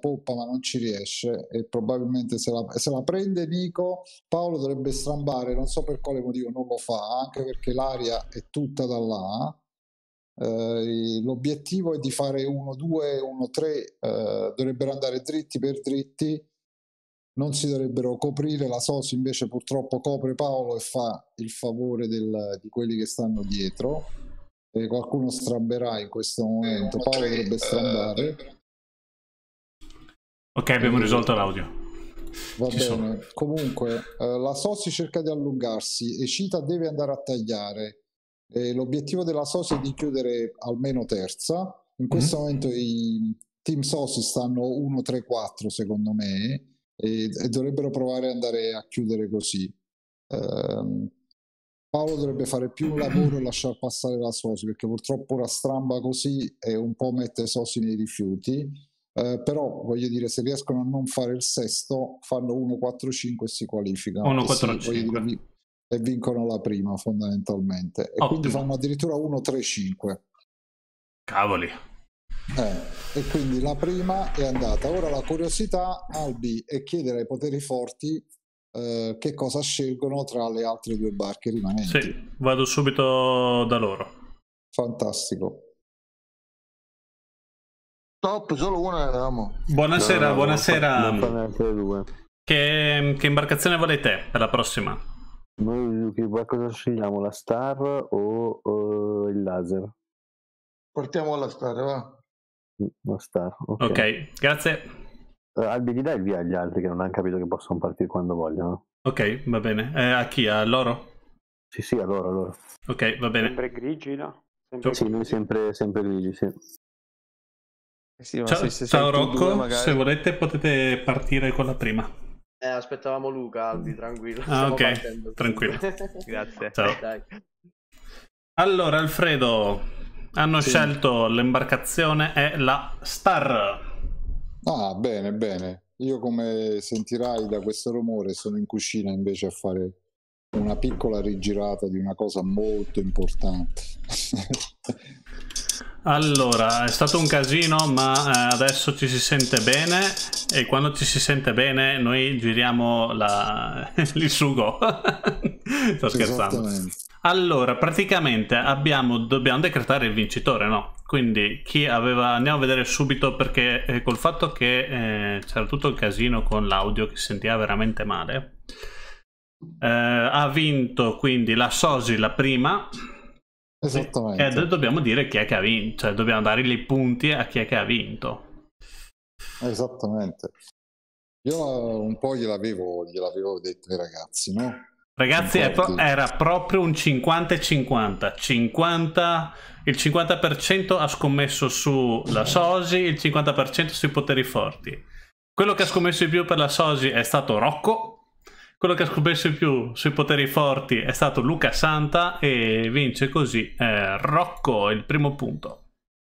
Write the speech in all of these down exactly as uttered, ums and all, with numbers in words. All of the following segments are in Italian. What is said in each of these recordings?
poppa ma non ci riesce, e probabilmente se la, se la prende Nico, Paolo dovrebbe strambare, non so per quale motivo non lo fa, anche perché l'aria è tutta da là. Uh, l'obiettivo è di fare uno due, uno tre, uh, dovrebbero andare dritti per dritti, non si dovrebbero coprire. La Sosi invece purtroppo copre Paolo e fa il favore del, di quelli che stanno dietro, e qualcuno stramberà in questo momento. Paolo dovrebbe strambare. Ok, abbiamo e... risolto l'audio. Va Ci bene, sono. Comunque uh, la Sosi cerca di allungarsi e Cita deve andare a tagliare. Eh, l'obiettivo della Sosi è di chiudere almeno terza. In questo mm-hmm. momento i team Sosi stanno uno tre quattro secondo me, e, e dovrebbero provare ad andare a chiudere così. Um, Paolo dovrebbe fare più lavoro e lasciar passare la Sosi, perché purtroppo la stramba così e un po' mette Sosi nei rifiuti. Uh, però voglio dire, se riescono a non fare il sesto, fanno uno quattro cinque e si qualificano. uno quattro cinque Dire, e vincono la prima fondamentalmente. E Ottimo. Quindi fanno addirittura uno tre cinque. Cavoli. Eh, e quindi la prima è andata. Ora la curiosità, Albi, è chiedere ai poteri forti eh, che cosa scelgono tra le altre due barche rimanenti. Sì, vado subito da loro. Fantastico. Top, solo una avevamo. Buonasera, no, buonasera. Non fa neanche due. Che, che imbarcazione volete per la prossima? Noi che cosa scegliamo, la Star o, o il laser? Portiamo la Star, va. La Star, ok. Ok, grazie. Uh, Albi, gli dai il via agli altri che non hanno capito che possono partire quando vogliono. Ok, va bene. Eh, a chi? A loro? Sì, sì, a loro, a loro. Ok, va bene. Sempre grigi, no? Sempre sì, noi sempre, sempre grigi, sì. Eh sì, ma ciao, se, se ciao Rocco, due, magari... se volete potete partire con la prima. Eh, aspettavamo Luca, Albi, tranquillo. Ah, ok, partendo. Tranquillo. Grazie. Ciao. Dai. Allora, Alfredo, hanno sì. scelto l'imbarcazione è la Star. Ah, bene, bene. Io, come sentirai da questo rumore, sono in cucina invece a fare una piccola rigirata di una cosa molto importante. Allora, è stato un casino, ma eh, adesso ci si sente bene, e quando ci si sente bene noi giriamo la... il sugo. Sto scherzando. Allora, praticamente abbiamo, dobbiamo decretare il vincitore, no? Quindi chi aveva... andiamo a vedere subito, perché eh, col fatto che eh, c'era tutto il casino con l'audio che si sentiva veramente male, eh, ha vinto quindi la Sosi la prima. Esattamente. E dobbiamo dire chi è che ha vinto, cioè dobbiamo dare i punti a chi è che ha vinto. Esattamente. Io un po' gliel'avevo, gliel'avevo detto ai ragazzi, no? Ragazzi, era proprio un cinquanta e cinquanta. cinquanta, il cinquanta per cento ha scommesso sulla Sosi, il cinquanta per cento sui poteri forti. Quello che ha scommesso di più per la Sosi è stato Rocco. Quello che ha scommesso di più sui poteri forti è stato Luca Santa, e vince così eh, Rocco il primo punto.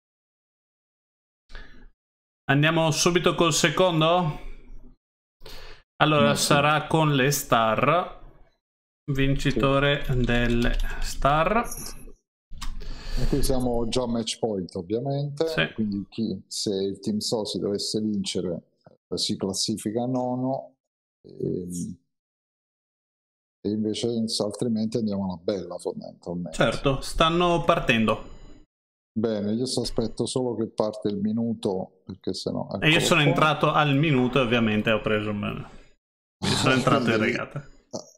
Andiamo subito col secondo? Allora, sì. Sarà con le Star. Vincitore sì. delle Star. E qui siamo già a match point, ovviamente. Sì. Quindi chi, se il team Sosi dovesse vincere, si classifica nono. E... e invece altrimenti andiamo alla bella, fondamentalmente. Certo, stanno partendo. Bene, io sospetto solo che parte il minuto, perché sennò... E io sono qua. entrato al minuto, e ovviamente ho preso me. sono entrato in regata.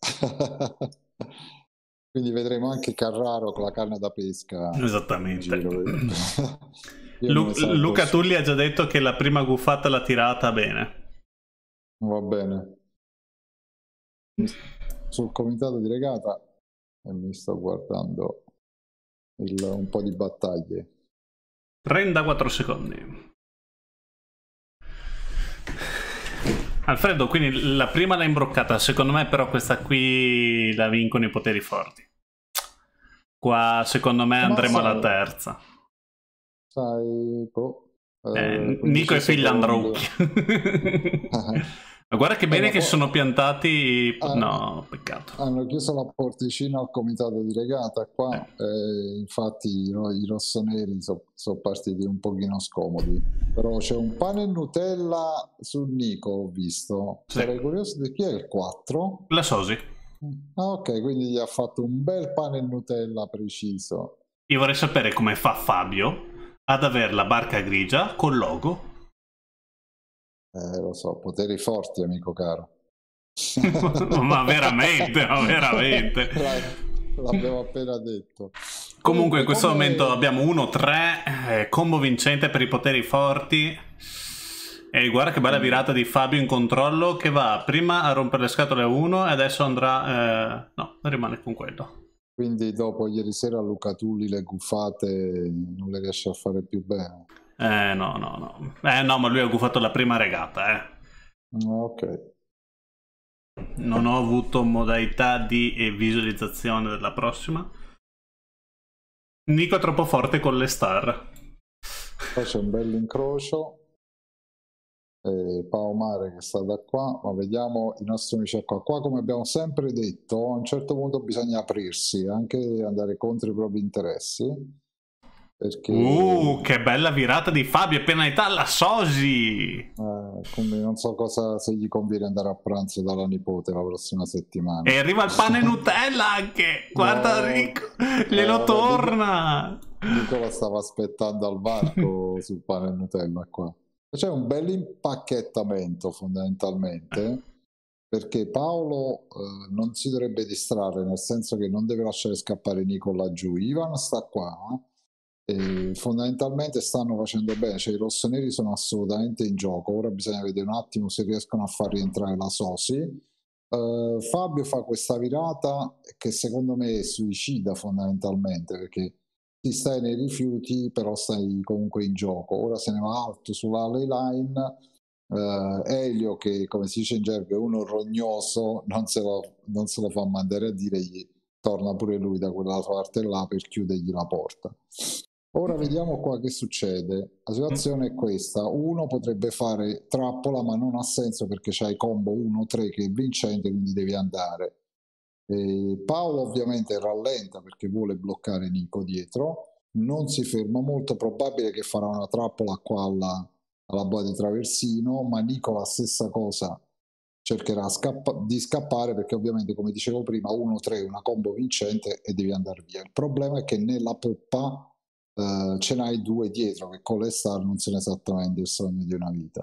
Quindi vedremo anche Carraro con la canna da pesca. Esattamente. Lu Luca Tulli ha già detto che la prima guffata l'ha tirata bene. Va bene. Sul comitato di regata e mi sto guardando il, un po' di battaglie. trentaquattro secondi. Alfredo, quindi la prima l'ha imbroccata, secondo me però questa qui la vincono i poteri forti. Qua secondo me andremo alla terza. Sai, boh, eh, Nico e figlia Androucchi. Ma guarda che bene Eh, che po- si sono piantati. Ah, No, peccato. hanno chiuso la porticina al comitato di regata qua, eh, infatti i, ro- i rossoneri sono partiti un pochino scomodi, però c'è un pane e Nutella su Nico, ho visto. Sì. Sarei curioso di chi è il quattro. La Sosi. Ah, ok, quindi gli ha fatto un bel pane e Nutella preciso. Io vorrei sapere come fa Fabio ad avere la barca grigia col logo. Eh, lo so, poteri forti, amico caro. Ma veramente, ma veramente. La- L'abbiamo appena detto. Comunque in questo come- momento abbiamo uno tre, eh, combo vincente per i poteri forti. E guarda che bella virata di Fabio in controllo, che va prima a rompere le scatole a uno e adesso andrà... Eh, no, rimane con quello. Quindi dopo ieri sera Luca Tulli le guffate non le riesce a fare più bene. Eh no, no, no. Eh no, ma lui ha guffato la prima regata, eh. Ah, ok. Non ho avuto modalità di eh, visualizzazione della prossima. Nico è troppo forte con le star. Poi c'è un bel incrocio. E Pao Mare che sta da qua, ma vediamo i nostri amici qua. Qua, come abbiamo sempre detto, a un certo punto bisogna aprirsi, anche andare contro i propri interessi. Perché Uh, che bella virata di Fabio, penalità alla Sosi. eh, quindi non so cosa, se gli conviene andare a pranzo dalla nipote la prossima settimana. E arriva il pane Nutella anche. Guarda No, Rico, glielo no, torna. Nicola stava aspettando al varco sul pane e Nutella qua. C'è un bel impacchettamento fondamentalmente, perché Paolo eh, non si dovrebbe distrarre, nel senso che non deve lasciare scappare Nico laggiù. Ivan sta qua e fondamentalmente stanno facendo bene, cioè i rossoneri sono assolutamente in gioco. Ora bisogna vedere un attimo se riescono a far rientrare la Sosi. Uh, Fabio fa questa virata che secondo me è suicida fondamentalmente, perché ti stai nei rifiuti però stai comunque in gioco. Ora se ne va alto sulla ley line. uh, Elio, che come si dice in gergo è uno rognoso, non se lo, non se lo fa mandare a dire, gli torna pure lui da quella parte là per chiudergli la porta. Ora vediamo qua che succede. La situazione è questa: uno potrebbe fare trappola, ma non ha senso perché c'hai combo uno tre che è vincente, quindi devi andare. E Paolo ovviamente rallenta perché vuole bloccare Nico dietro, non si ferma molto, probabile che farà una trappola qua alla, alla boa di traversino, ma Nico la stessa cosa, cercherà scappa- di scappare perché ovviamente, come dicevo prima, uno tre una combo vincente e devi andare via. Il problema è che nella poppa Uh, ce n'hai due dietro che con le star non sono esattamente il sogno di una vita.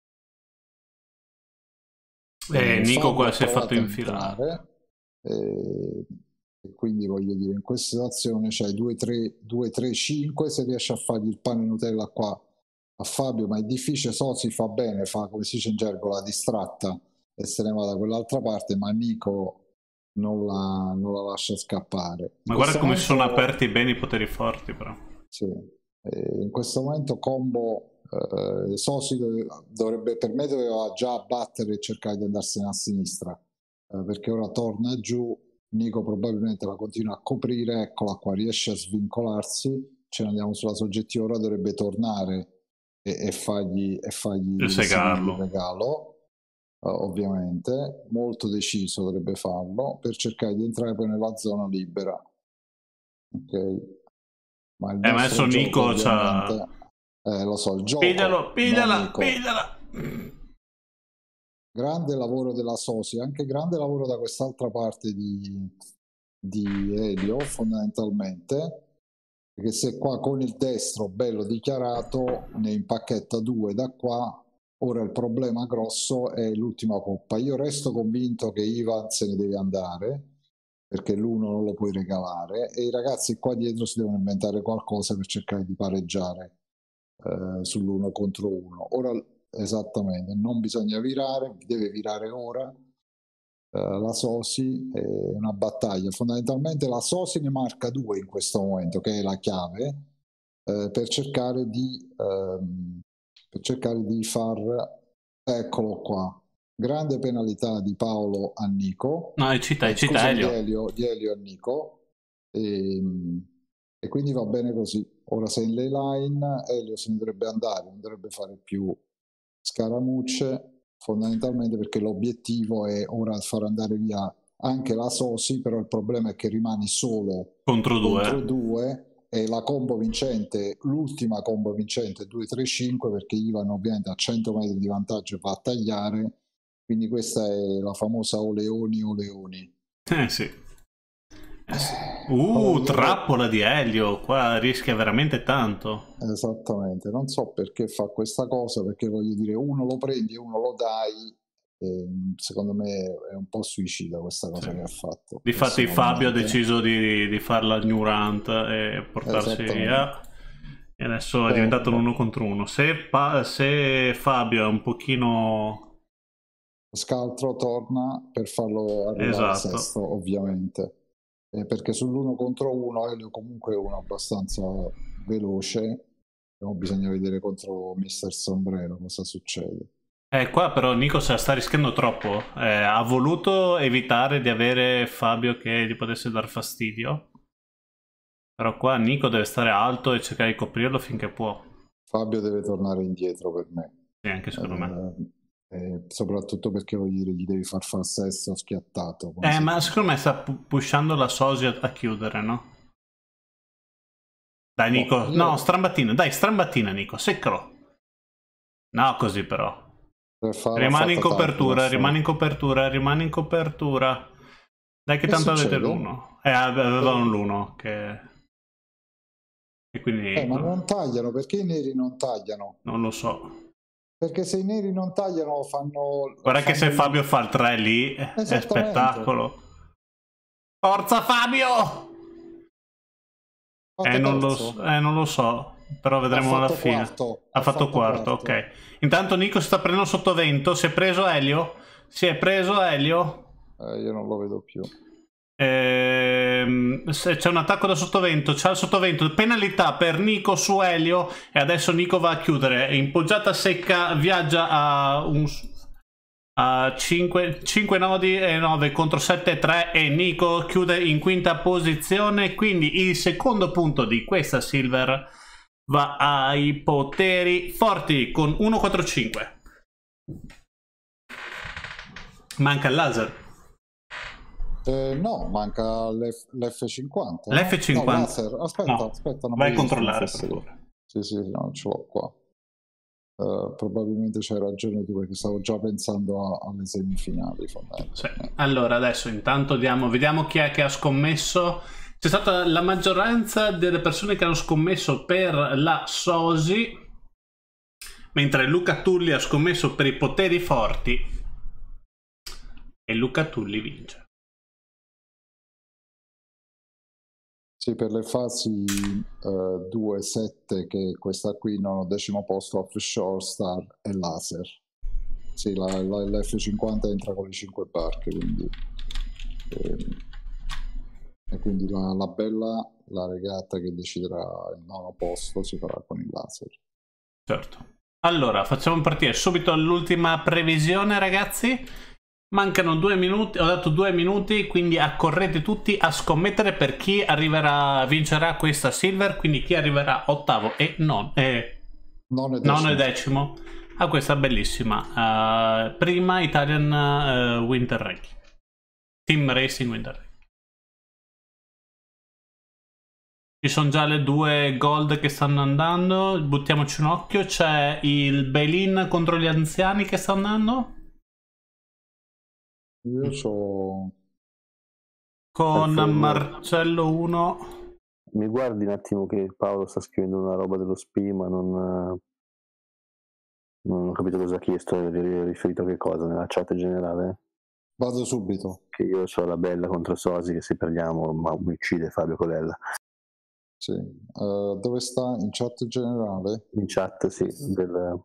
E eh, Nico Fabio qua ha si è fatto provato a infilare. entrare, eh, e quindi voglio dire, in questa situazione c'hai due tre cinque, se riesci a fargli il pane Nutella qua a Fabio, ma è difficile. Sosi fa bene, fa come si dice in gergo la distratta e se ne va da quell'altra parte, ma Nico non la, non la lascia scappare. Ma In guarda come momento, sono aperti bene i poteri forti però. Sì. Eh, in questo momento combo eh, Sosi dove, dovrebbe, per me doveva già abbattere e cercare di andarsene a sinistra, eh, perché ora torna giù. Nico probabilmente la continua a coprire, eccola qua, riesce a svincolarsi, ce ne andiamo sulla soggettiva. Ora dovrebbe tornare e, e fargli, e fargli il segarlo, il regalo. Uh, ovviamente molto deciso dovrebbe farlo per cercare di entrare poi nella zona libera. Ok, ma il eh, ma adesso gioco, Nico c'ha... eh, lo so, il gioco, piglialo, pigliala, Nico. pigliala. Grande lavoro della Sosi, anche grande lavoro da quest'altra parte di, di Elio fondamentalmente, perché se qua con il destro bello dichiarato ne impacchetta due da qua. Ora il problema grosso è l'ultima poppa. Io resto convinto che Ivan se ne deve andare, perché l'uno non lo puoi regalare, e i ragazzi qua dietro si devono inventare qualcosa per cercare di pareggiare eh, sull'uno contro uno. Ora esattamente, non bisogna virare, deve virare ora. Uh, la Sosi è una battaglia. Fondamentalmente la Sosi ne marca due in questo momento, che è la chiave uh, per cercare di uh, per cercare di far, eccolo qua, grande penalità di Paolo a Nico, no, è cita, è eh, cita scusa, Elio. Di Elio, di Elio a Nico, e, e quindi va bene così. Ora se in ley line Elio se ne dovrebbe andare, non dovrebbe fare più scaramucce. fondamentalmente perché l'obiettivo è ora far andare via anche la Sosi, però il problema è che rimani solo contro due, contro due e la combo vincente, l'ultima combo vincente due tre cinque, perché Ivan ovviamente a cento metri di vantaggio va a tagliare, quindi questa è la famosa o leoni o leoni. Eh sì. Eh sì. Uh, allora, trappola io... di Elio, qua rischia veramente tanto. Esattamente, non so perché fa questa cosa, perché voglio dire, uno lo prendi e uno lo dai. E secondo me è un po' suicida questa cosa, sì, che ha fatto. Difatti Fabio ha deciso di, di farla ignorant e portarsi via, e adesso è diventato un uno contro uno. Se, se Fabio è un pochino scaltro, torna per farlo arrivare, esatto, al sesto, ovviamente, eh, perché sull'uno contro uno Elio comunque è uno abbastanza veloce. Bisogna vedere contro mister Sombrero cosa succede. Eh, qua però Nico se la sta rischiando troppo. Eh, ha voluto evitare di avere Fabio che gli potesse dar fastidio. Però qua Nico deve stare alto e cercare di coprirlo finché può. Fabio deve tornare indietro per me. Sì, anche secondo eh, me. Eh, soprattutto perché voglio dire, gli devi far far sesto schiattato. Eh, ma secondo me sta pushando la Sosi a chiudere, no? Dai Nico, oh, io... no, strambattina, dai, strambattina Nico, seccalo. No, così però. Rimani in copertura, tardi, rimani in copertura, rimani in copertura. Dai che, che tanto succede? Avete l'uno. Eh, avevano eh. l'uno che... E quindi... Eh, ma non tagliano, perché i neri non tagliano? Non lo so. Perché se i neri non tagliano fanno... Guarda fanno che se il... Fabio fa il tre lì è spettacolo. Forza Fabio! Eh non, lo, eh non lo so, però vedremo alla fine. Quarto. Ha, ha fatto, fatto quarto, quarto, ok. Intanto Nico si sta prendendo sottovento. Si è preso Elio? Si è preso Elio? Eh, io non lo vedo più. Ehm, se c'è un attacco da sottovento, c'è il sottovento, penalità per Nico su Elio e adesso Nico va a chiudere. In poggiata secca viaggia a un... a cinque, cinque nodi e nove contro sette e tre e Nico chiude in quinta posizione, quindi il secondo punto di questa silver va ai poteri forti con uno quattro cinque. Manca il laser. Eh, no, manca l'F cinquanta. L'F cinquanta? No, laser. Aspetta, no. aspetta. Vai a controllare per favore. Sì, sì, no, ce l'ho qua. Uh, probabilmente c'hai ragione tu, perché stavo già pensando a, alle semifinali. Sì. Allora adesso intanto diamo, vediamo chi è che ha scommesso. C'è stata la maggioranza delle persone che hanno scommesso per la Sosi, mentre Luca Tulli ha scommesso per i poteri forti e Luca Tulli vince. Sì, per le fasi uh, due sette, che questa qui non ho decimo posto, offshore, star e laser. Sì, la, la, l'F cinquanta entra con le cinque barche, quindi ehm, e quindi la, la bella, la regata che deciderà il nono posto si farà con il laser. Certo. Allora, facciamo partire subito l'ultima previsione, ragazzi. Mancano due minuti, ho dato due minuti, quindi accorrete tutti a scommettere per chi arriverà, vincerà questa silver, quindi chi arriverà ottavo e non, eh, non è decimo. nono e decimo a questa bellissima uh, prima Italian uh, Winter Ranking, Team Racing Winter Ranking. Ci sono già le due gold che stanno andando, buttiamoci un occhio. C'è il bail-in contro gli anziani che sta andando. Io c'ho... Con Marcello uno. Mi guardi un attimo che Paolo sta scrivendo una roba dello S P I, ma non, non ho capito cosa ha chiesto, riferito a che cosa nella chat generale. Vado subito. Che io ho la bella contro Sosi, che se perdiamo ma mi uccide Fabio Colella. Sì. Uh, dove sta? In chat generale? In chat, sì. Del...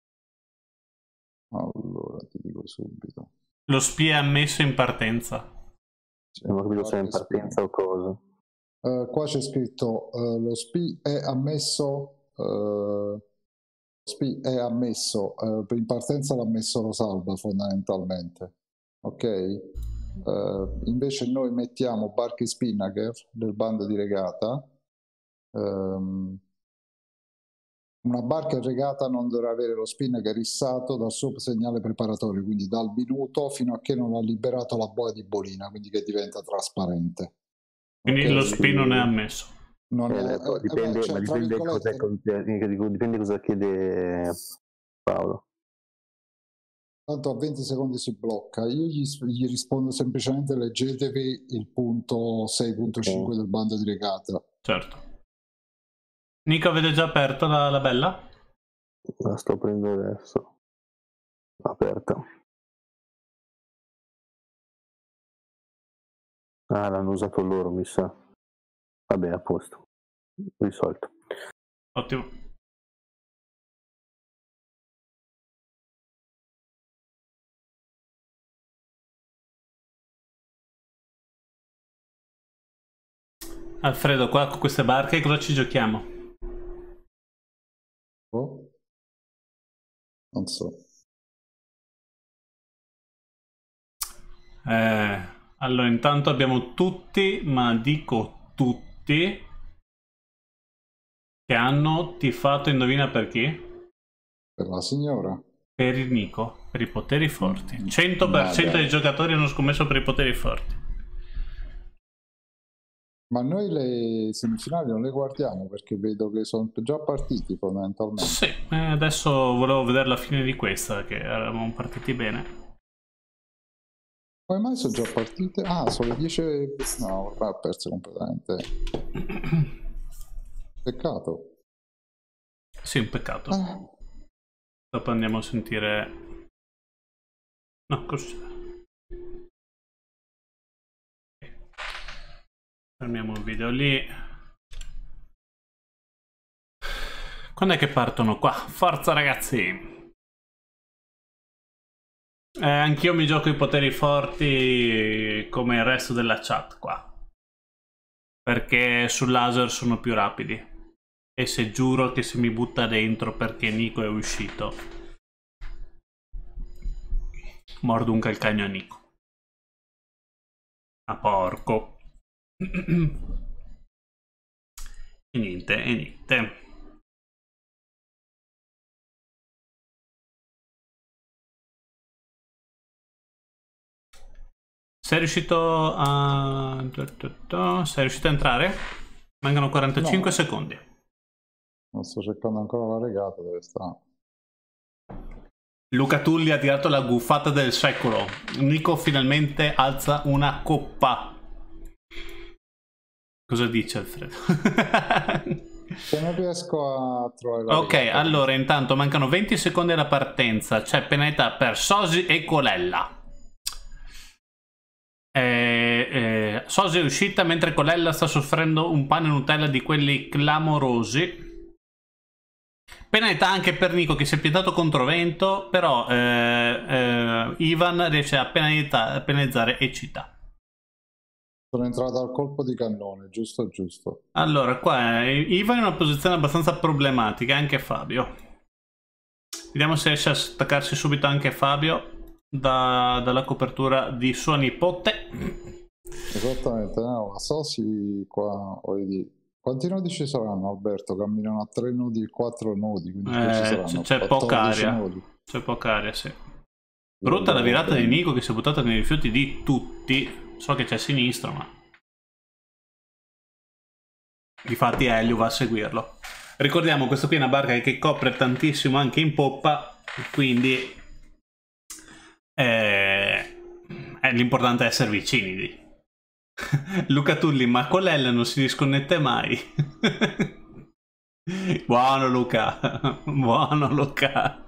Allora, ti dico subito. Lo S P I è ammesso in partenza. Sì, non ho capito se è in partenza o cosa. Uh, qua c'è scritto uh, lo S P I è ammesso, uh, lo S P I è ammesso, uh, in partenza l'ha messo Rosalba fondamentalmente, ok? Uh, invece noi mettiamo Barchi Spinnaker del bando di regata, um, Una barca in regata non dovrà avere lo spin che è rissato dal suo segnale preparatorio, quindi dal minuto fino a che non ha liberato la boia di bolina, quindi che diventa trasparente. Quindi okay, lo spin non è ammesso. Non eh, è, eh, dipende, eh, beh, cioè, ma dipende cosa, dipende cosa chiede Paolo. Tanto a venti secondi si blocca. Io gli, gli rispondo semplicemente: leggetevi il punto sei punto cinque del bando di regata. Certo. Nico, avete già aperto la, la bella? La sto aprendo adesso. Aperta. Ah, l'hanno usato loro, mi sa. Vabbè, a posto. Risolto. Ottimo. Alfredo, qua con queste barche cosa ci giochiamo? Oh? Non so. Eh, allora, intanto abbiamo tutti, ma dico tutti, che hanno tifato, indovina per chi? Per la signora? Per il Nico, per i poteri forti. cento per cento dei giocatori hanno scommesso per i poteri forti. Ma noi le semifinali non le guardiamo perché vedo che sono già partiti fondamentalmente. Sì, eh, adesso volevo vedere la fine di questa, che eravamo partiti bene. Come mai sono già partite? Ah, sono le dieci. No, ormai ho perso completamente. Peccato. Sì, un peccato. Ah. Dopo andiamo a sentire... No, cos'è? Fermiamo il video lì. Quando è che partono qua? Forza ragazzi! Eh, anch'io mi gioco i poteri forti come il resto della chat qua. Perché sul laser sono più rapidi. E se giuro che se mi butta dentro perché Nico è uscito, mordo un calcagno a Nico. A porco. E niente, e niente. Sei riuscito a... Sei riuscito a entrare? Mancano quarantacinque no. secondi. Non sto cercando ancora la regata, dove sta? Luca Tulli ha tirato la guffata del secolo. Nico finalmente alza una coppa. Cosa dice Alfredo? Se non riesco a trovare la ok, regata. allora intanto mancano venti secondi alla partenza. C'è penalità per Sosi e Colella. Eh, eh, Sosi è uscita mentre Colella sta soffrendo un pane Nutella di quelli clamorosi. Penalità anche per Nico che si è piantato controvento, però eh, eh, Ivan riesce a penalizzare Ecita. Sono entrato al colpo di cannone, giusto giusto. Allora, qua eh, Ivan è in una posizione abbastanza problematica, anche Fabio. Vediamo se riesce a staccarsi subito anche Fabio da, dalla copertura di sua nipote. Esattamente, no, la Sosi qua, vedi. Quanti nodi ci saranno, Alberto? Camminano a tre nodi, quattro nodi, quindi eh, c'è poca aria. C'è poca aria, sì. Brutta la virata di Nico che si è buttata nei rifiuti di tutti. So che c'è a sinistra, ma... Difatti Elio va a seguirlo. Ricordiamo, questa qui è una barca che copre tantissimo anche in poppa, quindi... Eh... L'importante è essere vicini di... Luca Tulli, ma Colella non si disconnette mai. Buono Luca. Buono Luca.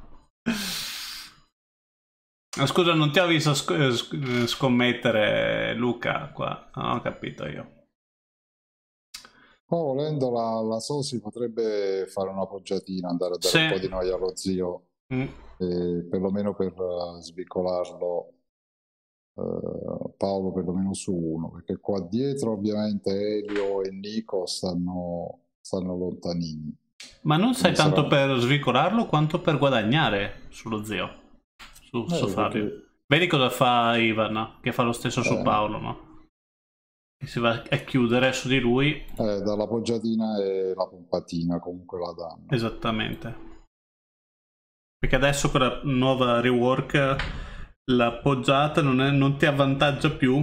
Scusa, non ti ho visto sc scommettere Luca qua. Non ho capito io. Oh, volendo la, la Sosi potrebbe fare una poggiatina, andare a dare sì. un po' di noia allo zio, mm. e perlomeno per uh, svicolarlo. Uh, Paolo perlomeno su uno, perché qua dietro ovviamente Elio e Nico stanno, stanno lontanini. Ma non sei tanto sarà... per svicolarlo quanto per guadagnare sullo zio, su, eh, su Fabio. Perché... Vedi cosa fa Ivan, che fa lo stesso eh. su Paolo, no? che si va a chiudere su di lui. Eh, dalla poggiatina e la pompatina comunque la danno. Esattamente. Perché adesso con la nuova rework la poggiata non, è, non ti avvantaggia più,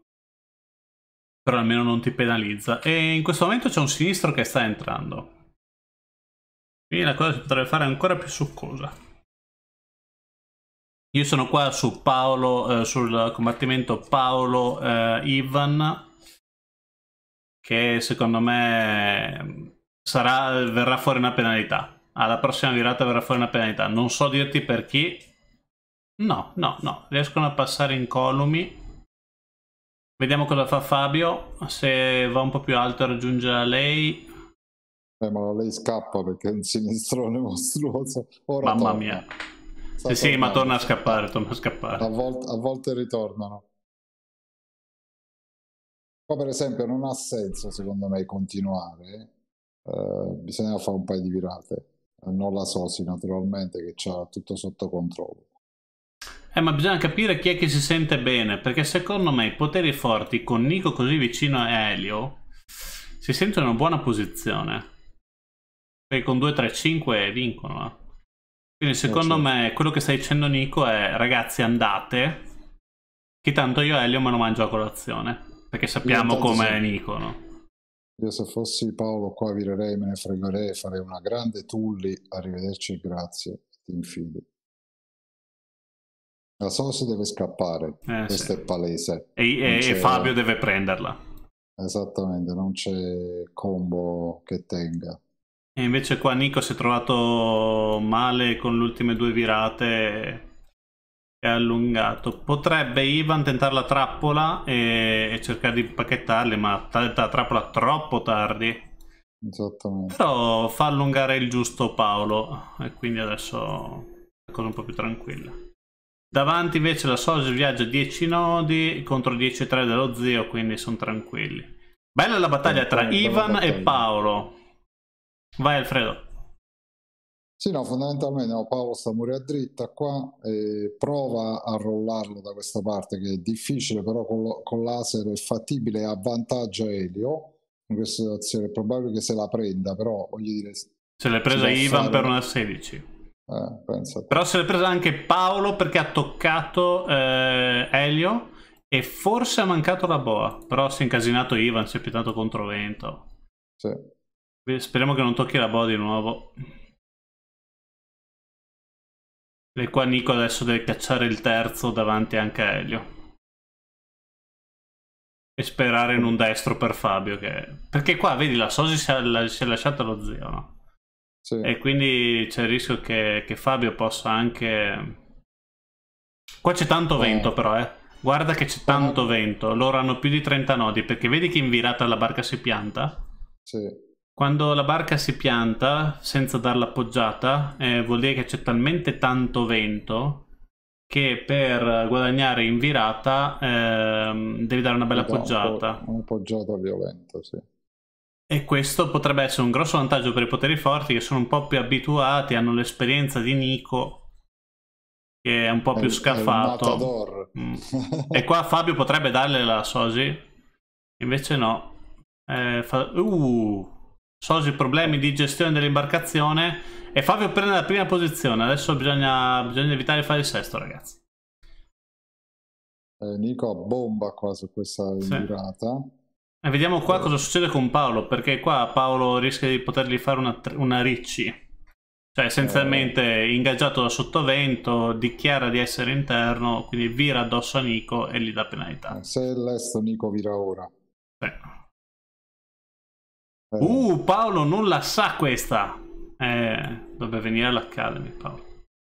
però almeno non ti penalizza. E in questo momento c'è un sinistro che sta entrando, quindi la cosa si potrebbe fare ancora più succosa. Io sono qua su Paolo, eh, sul combattimento Paolo eh, Ivan, che secondo me sarà, verrà fuori una penalità. Alla prossima virata verrà fuori una penalità. Non so dirti per chi. No, no, no. Riescono a passare incolumi. Vediamo cosa fa Fabio. Se va un po' più alto e raggiunge lei. Eh, ma lei scappa perché è un sinistrone mostruoso. Ora Mamma torna. mia. Sta Sì, sì, ma tornando. torna a scappare, torna a scappare. A volte, a volte ritornano. Qua per esempio non ha senso secondo me continuare. Uh, bisogna fare un paio di virate. Non la Sosi naturalmente che c'ha tutto sotto controllo. Eh, ma bisogna capire chi è che si sente bene, perché secondo me i poteri forti con Nico così vicino a Elio si sentono in una buona posizione, perché con due tre cinque vincono. Eh. Quindi secondo eh, certo. me quello che sta dicendo Nico è: ragazzi, andate, che tanto io e Elio me lo mangio a colazione, perché sappiamo com'è sì. Nico, no? Io se fossi Paolo qua virerei, me ne fregherei, farei una grande Tulli, arrivederci, grazie, ti infili. La Sosi deve scappare, Eh, questo sì. è palese. E, e, e Fabio deve prenderla. Esattamente, non c'è combo che tenga. E invece qua Nico si è trovato male con le ultime due virate. È allungato. Potrebbe Ivan tentare la trappola e, e cercare di pacchettarli, ma tenta la trappola troppo tardi. Esattamente. Però fa allungare il giusto Paolo e quindi adesso è cosa un po' più tranquilla. Davanti invece la Sosi viaggia dieci nodi contro dieci tre dello zio, quindi sono tranquilli. Bella la battaglia tra bella Ivan battaglia. e Paolo. Vai Alfredo. Sì, no, fondamentalmente no, Paolo sta morendo dritta qua e prova a rollarlo da questa parte che è difficile, però con, con laser è fattibile e avvantaggia Elio in questa situazione. È probabile che se la prenda, però voglio dire... Se l'è presa Ivan per una sedici. Eh, pensa però se l'è presa anche Paolo perché ha toccato eh, Elio e forse ha mancato la boa, però si è incasinato Ivan, si è piantato contro vento. Sì. Speriamo che non tocchi la boa di nuovo. E qua Nico adesso deve cacciare il terzo davanti anche a Elio. E sperare in un destro per Fabio. Che... Perché qua, vedi, la Sosi si è, si è lasciata lo zio, no? Sì. E quindi c'è il rischio che, che Fabio possa anche... Qua c'è tanto oh. vento però, eh. Guarda che c'è tanto oh. vento. Loro hanno più di trenta nodi, perché vedi che in virata la barca si pianta? Sì. Quando la barca si pianta senza darla appoggiata, eh, vuol dire che c'è talmente tanto vento che per guadagnare in virata eh, devi dare una bella appoggiata. Una appoggiata violenta, sì. E questo potrebbe essere un grosso vantaggio per i poteri forti che sono un po' più abituati, hanno l'esperienza di Nico, che è un po' è, più scafato. Mm. E qua Fabio potrebbe darle la Sosi, invece no. Eh, fa... Uh... Sosi problemi di gestione dell'imbarcazione e Fabio prende la prima posizione. Adesso bisogna, bisogna evitare di fare il sesto, ragazzi. eh, Nico bomba qua su questa virata. Sì. E vediamo qua eh. cosa succede con Paolo, perché qua Paolo rischia di potergli fare una, una ricci, cioè essenzialmente eh. ingaggiato da sottovento, dichiara di essere interno, quindi vira addosso a Nico e gli dà penalità. eh, se è l'esto Nico vira ora. Sì. Uh, Paolo non la sa questa. Eh, dovrebbe venire all'Academy, Paolo.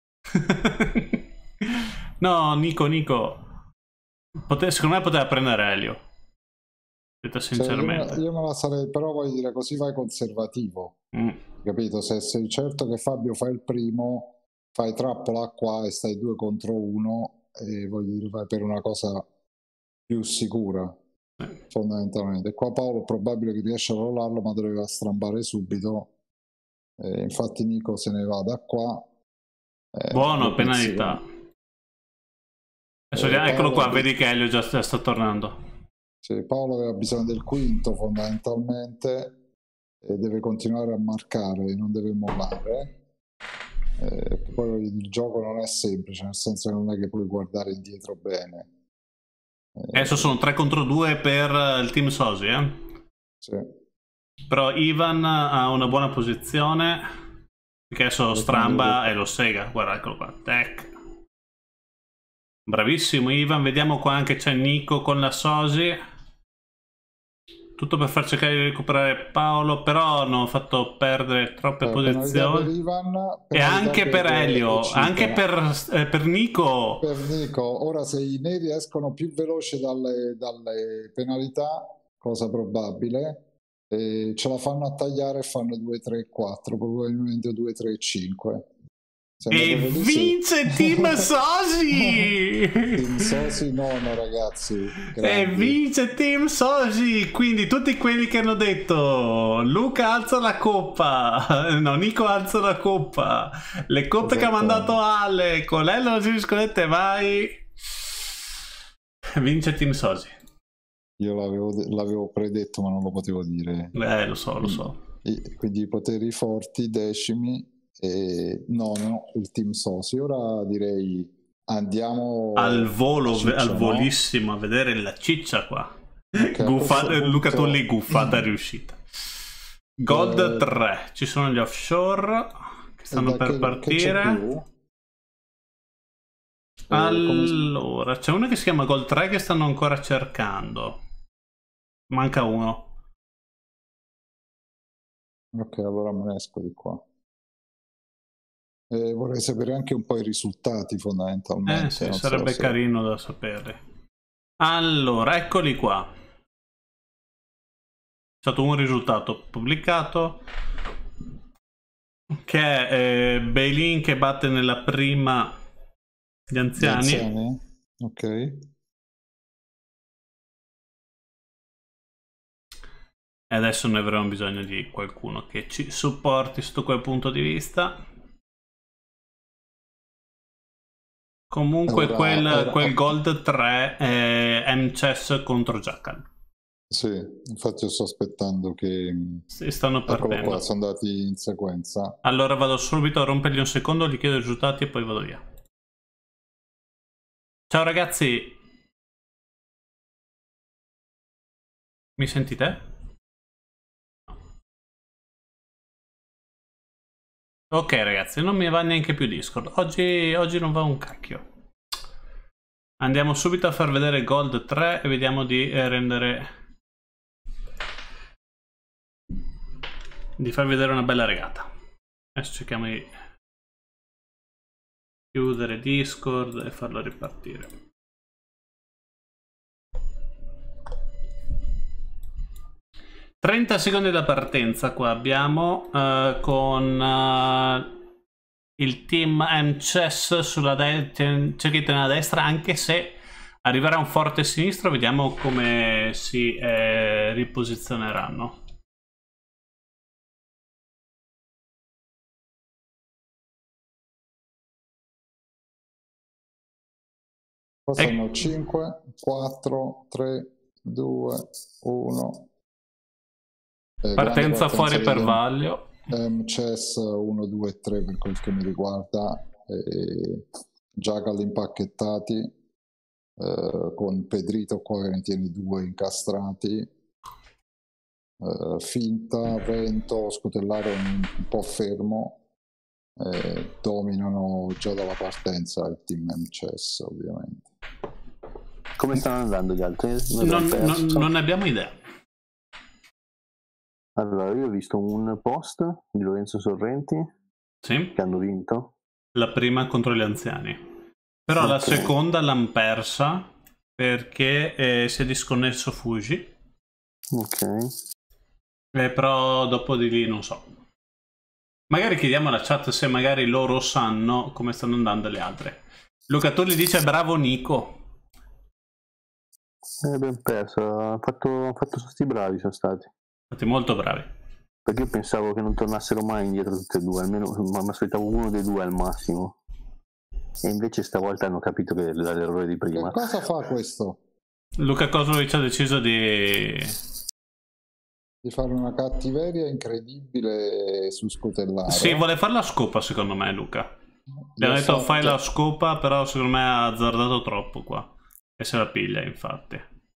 No, Nico, Nico. Pote secondo me poteva prendere Elio. Detto sinceramente. Cioè, io, io me la sarei, però voglio dire, così vai conservativo. Mm. Capito? Se sei certo che Fabio fa il primo, fai trappola qua e stai due contro uno e voglio dire, vai per una cosa più sicura. Fondamentalmente qua Paolo è probabile che riesce a rollarlo, ma doveva strambare subito, eh, infatti Nico se ne va da qua. eh, buono, penalità. Adesso, eh, eccolo qua, vedi che Elio già sta, sta tornando. Sì, Paolo aveva bisogno del quinto fondamentalmente e deve continuare a marcare, non deve mollare. Eh, poi il gioco non è semplice, nel senso che non è che puoi guardare indietro bene. Eh, Adesso sono tre contro due per il team Sosi, eh? Sì. Però Ivan ha una buona posizione, perché adesso stramba e lo sega. Guarda, eccolo qua. Tech. Bravissimo Ivan. Vediamo qua anche c'è Nico con la Sosi. Tutto per far cercare di recuperare Paolo, però hanno fatto perdere troppe eh, posizioni. Per Ivan, e anche per, per Elio, Cita. Anche per, eh, per Nico. Per Nico. Ora se i neri escono più veloci dalle, dalle penalità, cosa probabile, e ce la fanno a tagliare e fanno due tre quattro, probabilmente due tre cinque. E vince Team Sosi! Team Sosi nono, ragazzi. Grandi. E vince Team Sosi! Quindi tutti quelli che hanno detto Luca alza la coppa, no, Nico alza la coppa, le coppe esatto. Che ha mandato Ale, Colello non si riscondette mai, vince Team Sosi. Io l'avevo, l'avevo predetto ma non lo potevo dire. Eh, lo so, lo so. Quindi i poteri forti, decimi. E no, no, il team Sosi. Ora direi andiamo al volo, ciccia, al no? volissimo a vedere la ciccia qua. Okay, Guffa, punto... Luca Tulli guffata riuscita. Gold eh... tre, ci sono gli offshore che stanno per che, partire. Che allora, c'è uno che si chiama Gold tre che stanno ancora cercando. Manca uno. Ok, allora me ne esco di qua. Eh, vorrei sapere anche un po' i risultati fondamentalmente. Eh sì, sarebbe so carino se... da sapere. Allora, eccoli qua. C'è stato un risultato pubblicato che è eh, Beilin che batte nella prima gli anziani. Gli anziani? Ok. E adesso ne avremo bisogno di qualcuno che ci supporti sotto quel punto di vista. Comunque allora, quel, era... quel Gold tre è M C S contro Jackal. Sì, infatti io sto aspettando che... Si stanno partendo. Eccolo qua, sono andati in sequenza. Allora vado subito a rompergli un secondo, gli chiedo i risultati e poi vado via. Ciao ragazzi. Mi sentite? Ok ragazzi, non mi va neanche più Discord. Oggi, oggi non va un cacchio. Andiamo subito a far vedere Gold tre e vediamo di rendere... di far vedere una bella regata. Adesso cerchiamo di chiudere Discord e farlo ripartire. trenta secondi da partenza qua abbiamo uh, con uh, il team M C S sulla cerchetta nella destra, anche se arriverà un forte sinistro. Vediamo come si eh, riposizioneranno. Sono cinque, quattro, tre, due, uno. Eh, partenza fuori per Vaglio. M C S uno, due, tre per quel che mi riguarda. Eh, Jackal impacchettati eh, con Pedrito qua che ne tiene due incastrati. Eh, finta, vento, scutellare un, un po' fermo. Eh, dominano già dalla partenza il team M C S ovviamente. Come stanno andando gli altri? Non, non, non ne abbiamo idea. Allora, io ho visto un post di Lorenzo Sorrenti, sì, che hanno vinto. La prima contro gli anziani. Però okay, la seconda l'hanno persa perché eh, si è disconnesso Fuji. Ok. Eh, però dopo di lì non so. Magari chiediamo alla chat se magari loro sanno come stanno andando le altre. Luca Tulli dice bravo Nico. Eh, ben perso, ha fatto, fatto sti bravi sono stati. Stati molto bravi. Perché io pensavo che non tornassero mai indietro tutti e due, almeno mi aspettavo uno dei due al massimo. E invece stavolta hanno capito che era l'errore di prima. Che cosa fa questo? Luca Kozlovic ha deciso di... di fare una cattiveria incredibile su Scutellaro. Sì, vuole fare la scopa secondo me Luca. Gli hanno detto fatto... fai la scopa, però secondo me ha azzardato troppo qua. E se la piglia infatti.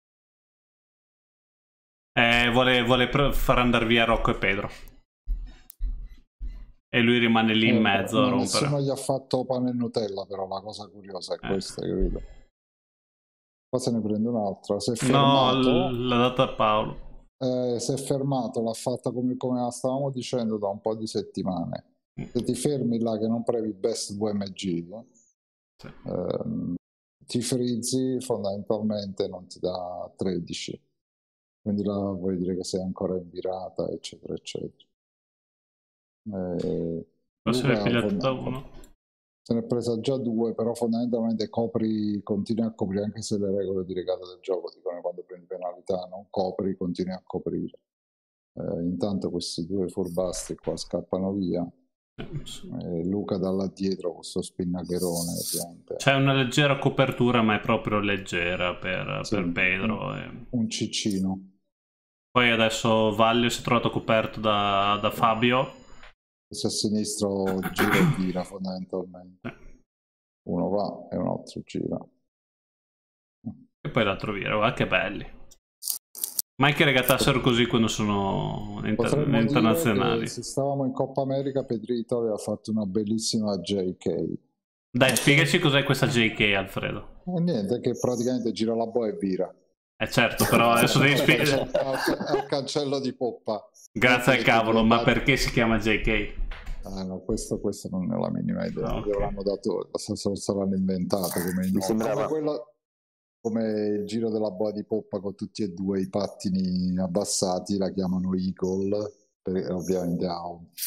Eh, vuole, vuole far andare via Rocco e Pedro. E lui rimane lì in eh, mezzo a rompere. Nessuno gli ha fatto pane e Nutella, però la cosa curiosa è eh. questa, capito? Qua se ne prende un'altra. Si è fermato, no, l'ha data a Paolo. Eh, si è fermato, l'ha fatta come, come la stavamo dicendo da un po' di settimane. Se ti fermi là che non previ best V M G, sì. ehm, ti frizzi, fondamentalmente non ti dà tredici. Quindi là vuol dire che sei ancora in virata, eccetera, eccetera. Eh, se ne è pigliato da uno. Se ne è presa già due, però fondamentalmente copri, continui a coprire, anche se le regole di regata del gioco dicono quando prendi penalità non copri, continui a coprire. Eh, intanto questi due furbastri qua scappano via. Eh, Luca dalla dietro con questo spinnacherone ovviamente. C'è una leggera copertura, ma è proprio leggera per, sì, per Pedro. Un, e... un ciccino. Poi adesso Vaglio si è trovato coperto da, da Fabio. Questo a sinistro gira e vira fondamentalmente. Uno va e un altro gira. E poi l'altro vira, guarda che belli. Mai che regatassero così quando sono inter internazionali. Se stavamo in Coppa America, Pedrito aveva fatto una bellissima J K. Dai, spiegaci cos'è questa J K, Alfredo. E niente, che praticamente gira la boa e vira. Eh certo, però adesso devi spiegare. Al, al cancello di poppa. Grazie al cavolo, ma perché si chiama J K? Ah, no, questo, questo non è la minima idea. Ah, okay. L'hanno dato, saranno inventato come il Mi sembrava... come, quello, come il giro della boa di poppa con tutti e due i pattini abbassati, la chiamano Eagle, per, ovviamente ha,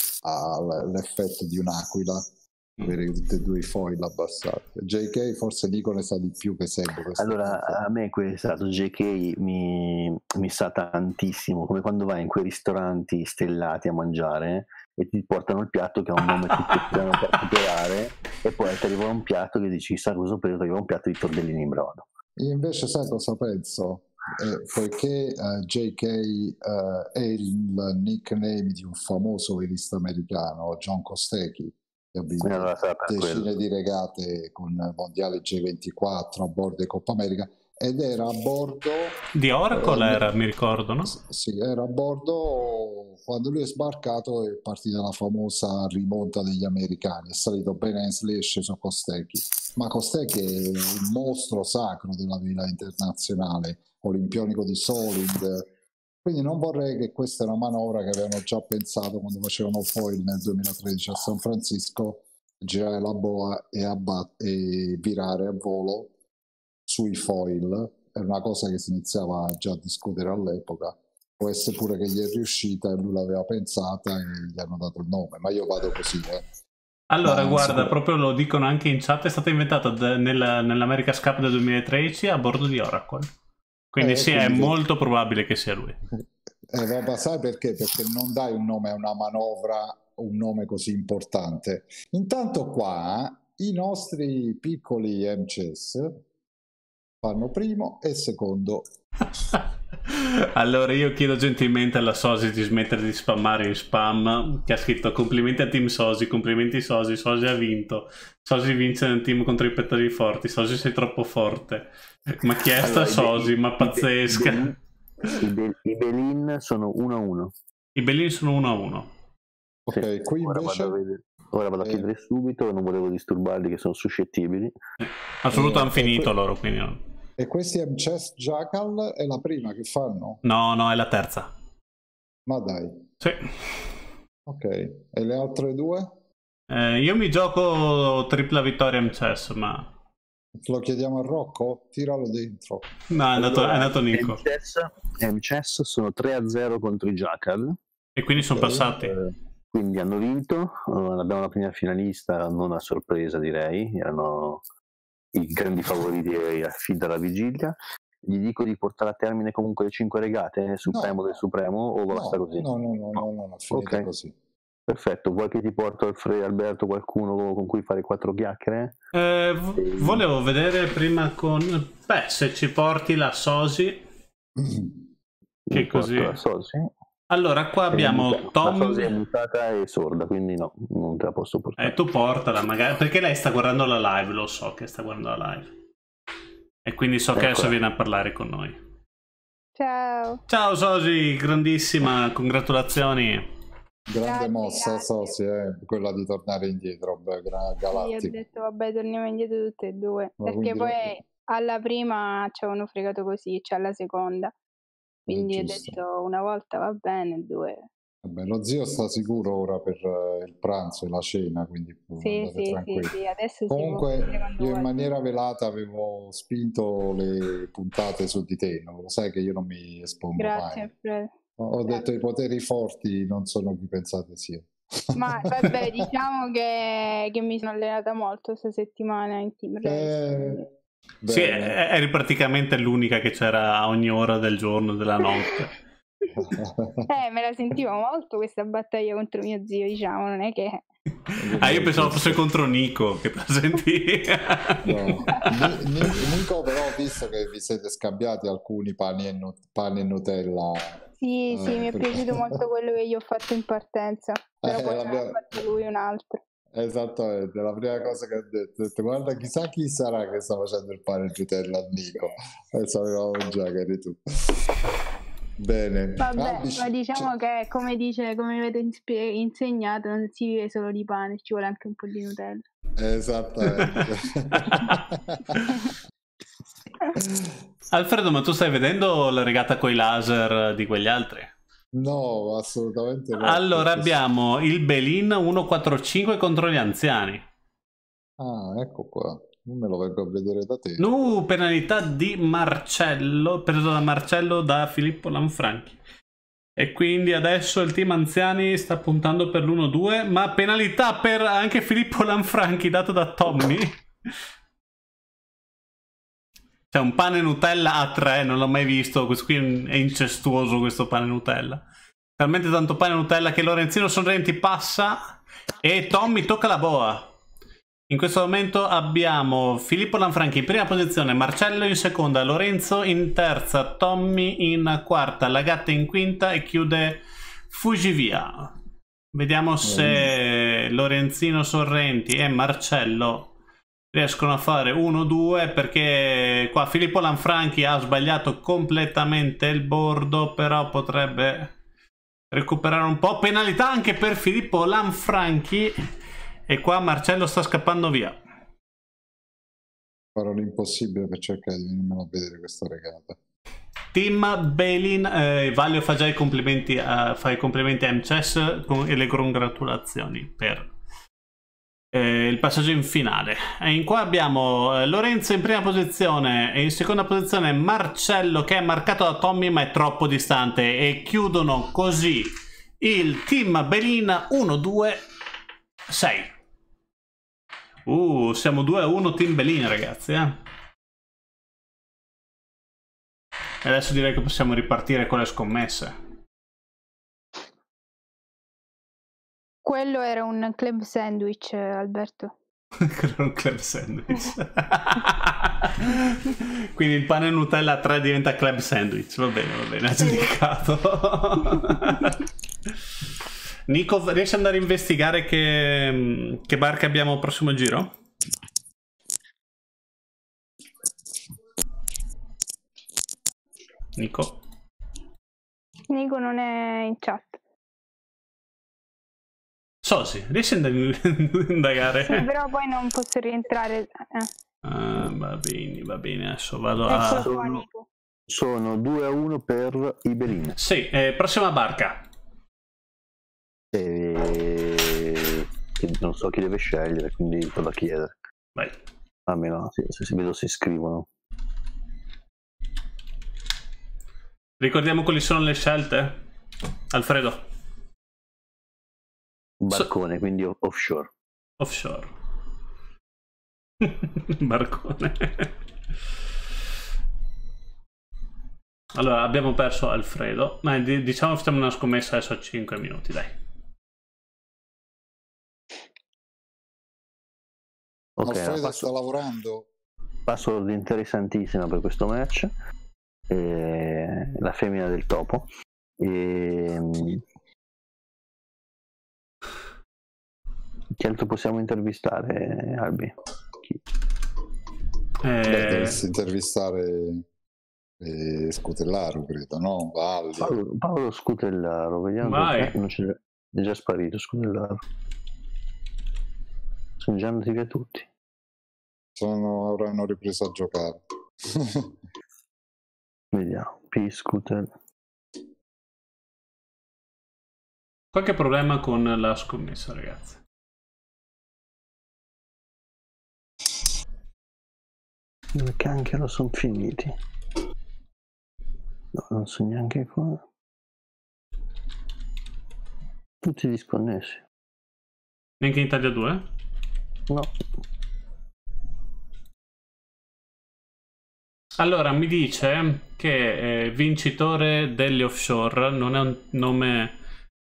ha l'effetto di un'aquila. Avere tutti e due i foil abbassati. J K forse dico ne sa di più che Seb. Allora a me questo J K mi, mi sa tantissimo come quando vai in quei ristoranti stellati a mangiare e ti portano il piatto che ha un nome tutto strano particolare e poi ti arriva un piatto che dici chissà cosa ho preso, ti arriva un piatto di tortellini in brodo. Io invece sai cosa penso? Eh, poiché uh, J K uh, è il nickname di un famoso velista americano, John Kostecki, che ha vinto allora decine quello. di regate con mondiale G ventiquattro a bordo di Coppa America, ed era a bordo di Oracle, eh, era, mi ricordo, no? Sì, era a bordo quando lui è sbarcato, è partita la famosa rimonta degli americani, è salito Ben Hensley e è sceso Kostecki, ma Kostecki è un mostro sacro della vela internazionale, olimpionico di Solid. Quindi non vorrei che questa è una manovra che avevano già pensato quando facevano foil nel duemilatredici a San Francisco, girare la boa e, e virare a volo sui foil. È una cosa che si iniziava già a discutere all'epoca. Può essere pure che gli è riuscita e lui l'aveva pensata e gli hanno dato il nome, ma io vado così. Eh. Allora, ma guarda, sicuro... proprio lo dicono anche in chat, è stata inventata nella, nell'America's Cup del duemilatredici a bordo di Oracle. Quindi eh, sì, quindi... è molto probabile che sia lui. Eh, vabbè, sai perché? Perché non dai un nome a una manovra, un nome così importante. Intanto qua i nostri piccoli M C S fanno primo e secondo. Allora io chiedo gentilmente alla Sosi di smettere di spammare in spam, che ha scritto complimenti a team Sosi, complimenti Sosi, Sosi ha vinto, Sosi vince nel team contro i pettori forti, Sosi sei troppo forte. Ma chi è sta allora, Sosi? I ma pazzesca. I, i, Be i Belin sono uno a uno. I Belin sono uno a uno. Ok, sì, qui ora invece... Vado a vedere. Ora vado a chiedere eh. subito, non volevo disturbarli che sono suscettibili. Eh, assoluto eh, hanno finito que loro, quindi no. E questi M C S Jackal è la prima che fanno? No, no, è la terza. Ma dai. Sì. Ok, e le altre due? Eh, io mi gioco tripla vittoria M C S, ma... Lo chiediamo a Rocco? Tiralo dentro. No, è andato, allora, è andato Nico. M C S sono tre a zero contro i Jackal. E quindi sono okay. passati. Eh, quindi hanno vinto. Uh, abbiamo la prima finalista, non a sorpresa direi. Erano i grandi favoriti fin dalla vigilia. Gli dico di portare a termine comunque le cinque regate, Supremo no. del Supremo, o basta no, così? No, no, no, no, no, no, no finita okay. così. Perfetto, vuoi che ti porto Alfredo, Alberto, qualcuno con cui fare quattro chiacchiere? Eh, v- volevo vedere prima con... Beh, se ci porti la Sosi, che Mi porto così... la Sosi. Allora, qua abbiamo La Tom... Sosi è mutata e sorda, quindi no, non te la posso portare. Eh, tu portala magari, perché lei sta guardando la live, lo so che sta guardando la live. E quindi so che Eccola. adesso viene a parlare con noi. Ciao. Ciao Sosi, grandissima, congratulazioni. Grande Grazie, mossa, grazie. so, sì, eh, quella di tornare indietro, beh, gra- Io ho galattico. detto vabbè torniamo indietro tutte e due, Ma perché quindi poi lo- alla prima ci avevano fregato così, c'è alla seconda, quindi ho giusto. detto una volta va bene, due. Vabbè, lo zio sta sicuro ora per eh, il pranzo e la cena, quindi Sì, andate sì, sì, tranquilli. sì, adesso si può Comunque, vedere quando io in vuoi. maniera velata avevo spinto le puntate su di te, no? Lo sai che io non mi espongo Grazie mai. Alfredo. Ho ho detto i poteri forti non sono chi pensate siano. Ma vabbè, diciamo che, che mi sono allenata molto questa settimana in team race. quindi- Eh, Sì, bene. eri praticamente l'unica che c'era a ogni ora del giorno, della notte. Eh, me la sentivo molto questa battaglia contro mio zio, diciamo, non è che... Ah, io pensavo fosse contro Nico, che te la senti. No. Ni- Ni- Nico, però ho visto che vi siete scambiati alcuni pani e, nu- pani e Nutella. Sì, sì, Eh, mi è perché- piaciuto molto quello che gli ho fatto in partenza, però Eh, poi ne ha l'abbiamo- fatto lui un altro. Esattamente, la prima cosa che ha detto, ho detto guarda chissà chi sarà che sta facendo il pane e Nutella a Nico, e sapevamo già che eri tu. Bene. Vabbè, Albi, ma ci- diciamo che come dice, come avete inspe- insegnato, non si vive solo di pane, ci vuole anche un po' di Nutella. Esattamente. Alfredo, ma tu stai vedendo la regata coi laser di quegli altri? No, assolutamente no. Allora perché- abbiamo il Belin centoquarantacinque contro gli anziani. Ah, ecco qua. Non me lo vengo a vedere da te. Nu, penalità di Marcello, preso da Marcello da Filippo Lanfranchi. E quindi adesso il team anziani sta puntando per l'uno due, ma penalità per anche Filippo Lanfranchi dato da Tommy. C'è un pane Nutella a tre, non l'ho mai visto, questo qui è incestuoso questo pane Nutella. Talmente tanto pane Nutella che Lorenzino Sorrenti passa e Tommy tocca la boa. In questo momento abbiamo Filippo Lanfranchi in prima posizione, Marcello in seconda, Lorenzo in terza, Tommy in quarta, Lagatta in quinta e chiude Fugivia. Vediamo se Lorenzino Sorrenti e Marcello riescono a fare uno due, perché qua Filippo Lanfranchi ha sbagliato completamente il bordo, però potrebbe recuperare un po'. Penalità anche per Filippo Lanfranchi. E qua Marcello sta scappando via. Farò l'impossibile per cercare di venirmelo a vedere questa regata. Team Belin, eh, Valio fa già i complimenti a, fa i complimenti a M C E S con, e le congratulazioni per eh, il passaggio in finale. E in qua abbiamo eh, Lorenzo in prima posizione e in seconda posizione Marcello, che è marcato da Tommy ma è troppo distante, e chiudono così il team Belin uno due sei. Uh, siamo due a uno team Belin, ragazzi, eh. E adesso direi che possiamo ripartire con le scommesse. Quello era un club sandwich, eh, Alberto. Un club sandwich. Quindi il pane Nutella a tre diventa club sandwich. Va bene, va bene, ha giudicato. Nico, riesci ad andare a investigare che, che barche abbiamo al prossimo giro? Nico? Nico non è in chat. Sosi, riesci ad indagare? Sì, però poi non posso rientrare. Eh. Ah, va bene, va bene, adesso vado Eccolo a... qua, Nico. Sono due a uno per i Belin. Sì, eh, prossima barca. E... che non so chi deve scegliere, quindi vado a chiedere. Vai. Almeno sì, se si vedo si iscrivono. Ricordiamo quali sono le scelte? Alfredo? Barcone, quindi offshore. Offshore. Barcone. Allora, abbiamo perso Alfredo. Ma diciamo facciamo una scommessa adesso a cinque minuti, dai. Ok, Alfredo passo, sta lavorando. password interessantissima per questo match. Eh, la femmina del topo. E, chi altro possiamo intervistare, Albi? Chi? Beh, Eh, dovresti intervistare eh, Scutellaro, credo, no? Valli. Paolo, Paolo Scutellaro, vediamo Vai. perché non c'è, è già sparito Scutellaro. Sono già andati via tutti. Sono, avranno ripreso a giocare. Vediamo, P Scutellaro. qualche problema con la scommessa, ragazzi. Dove cacchio sono finiti? No, non so neanche qua. Tutti disconnessi. Neanche in Italia due? No. Allora, mi dice che eh, vincitore degli offshore non è un nome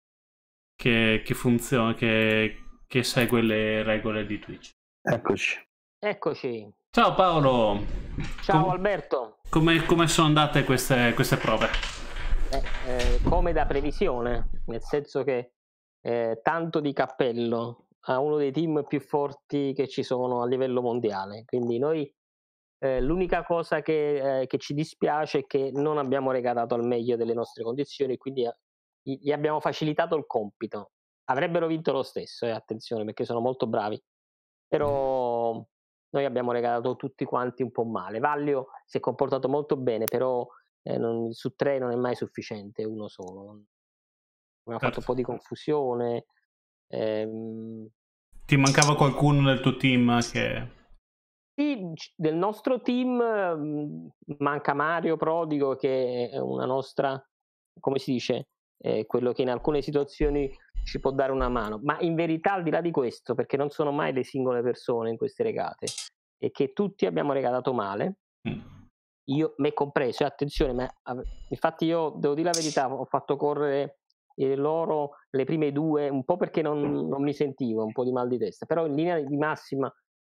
che, che funziona, che, che segue le regole di Twitch. Eccoci. Eccoci. Ciao Paolo. Ciao Com- Alberto. Come, come sono andate queste, queste prove? Eh, eh, come da previsione, nel senso che eh, tanto di cappello a uno dei team più forti che ci sono a livello mondiale. Quindi noi eh, l'unica cosa che, eh, che ci dispiace è che non abbiamo regalato al meglio delle nostre condizioni, quindi eh, gli abbiamo facilitato il compito. Avrebbero vinto lo stesso, eh, attenzione, perché sono molto bravi. Però noi abbiamo regalato tutti quanti un po' male. Vallio si è comportato molto bene, però eh, non, su tre non è mai sufficiente uno solo. Abbiamo fatto un po' di confusione. Ehm... Ti mancava qualcuno nel tuo team che... Sì, del nostro team mh, manca Mario Prodigo, che è una nostra, come si dice, eh, quello che in alcune situazioni ci può dare una mano, ma in verità al di là di questo, perché non sono mai le singole persone in queste regate, è che tutti abbiamo regalato male, mm. io me compreso, attenzione, ma infatti io devo dire la verità, ho fatto correre eh, loro le prime due un po' perché non, non mi sentivo, un po' di mal di testa, però in linea di massima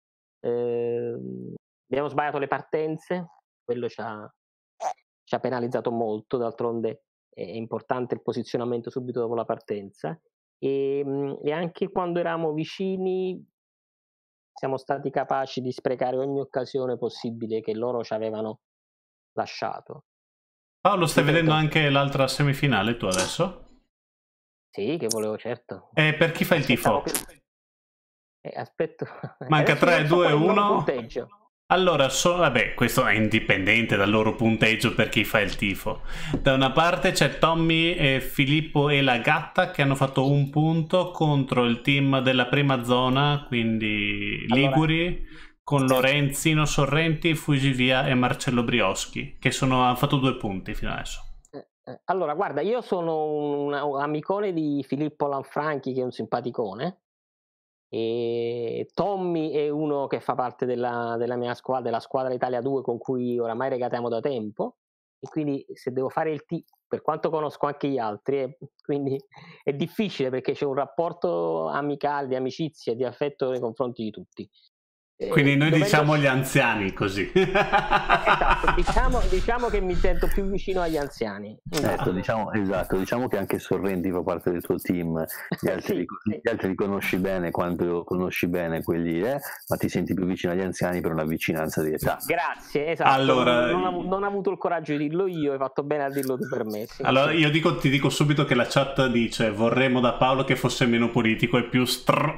eh, abbiamo sbagliato le partenze, quello ci ha, ci ha penalizzato molto, d'altronde è importante il posizionamento subito dopo la partenza. E, e anche quando eravamo vicini siamo stati capaci di sprecare ogni occasione possibile che loro ci avevano lasciato. Paolo, stai Ripeto, vedendo anche l'altra semifinale tu adesso? Sì, che volevo, certo. E per chi fa il tifo? Più... Eh, aspetto. Manca tre, due, uno. Punteggio. Allora, so, vabbè, questo è indipendente dal loro punteggio per chi fa il tifo. Da una parte c'è Tommy, e Filippo e la Gatta che hanno fatto un punto contro il team della prima zona, quindi Liguri, allora, con Lorenzino Sorrenti, Fugivia e Marcello Brioschi, che sono, hanno fatto due punti fino adesso. Allora, guarda, io sono un, un amicone di Filippo Lanfranchi, che è un simpaticone. E Tommy è uno che fa parte della, della mia squadra, della squadra Italia due con cui oramai regatiamo da tempo, e quindi se devo fare il T, per quanto conosco anche gli altri, eh, quindi è difficile perché c'è un rapporto amicale, di amicizia e di affetto nei confronti di tutti. Quindi noi dovendo... diciamo gli anziani così. Esatto, diciamo, diciamo che mi sento più vicino agli anziani. Esatto, diciamo, esatto, diciamo che anche Sorrenti fa parte del tuo team, gli altri, sì, li, sì. Gli altri li conosci bene quanto conosci bene quelli, eh, ma ti senti più vicino agli anziani per una vicinanza di età. Grazie, esatto. Allora, non, non, non ho avuto il coraggio di dirlo io, hai fatto bene a dirlo tu per me. Sì, allora sì. io dico, ti dico subito che la chat dice vorremmo da Paolo che fosse meno politico e più str...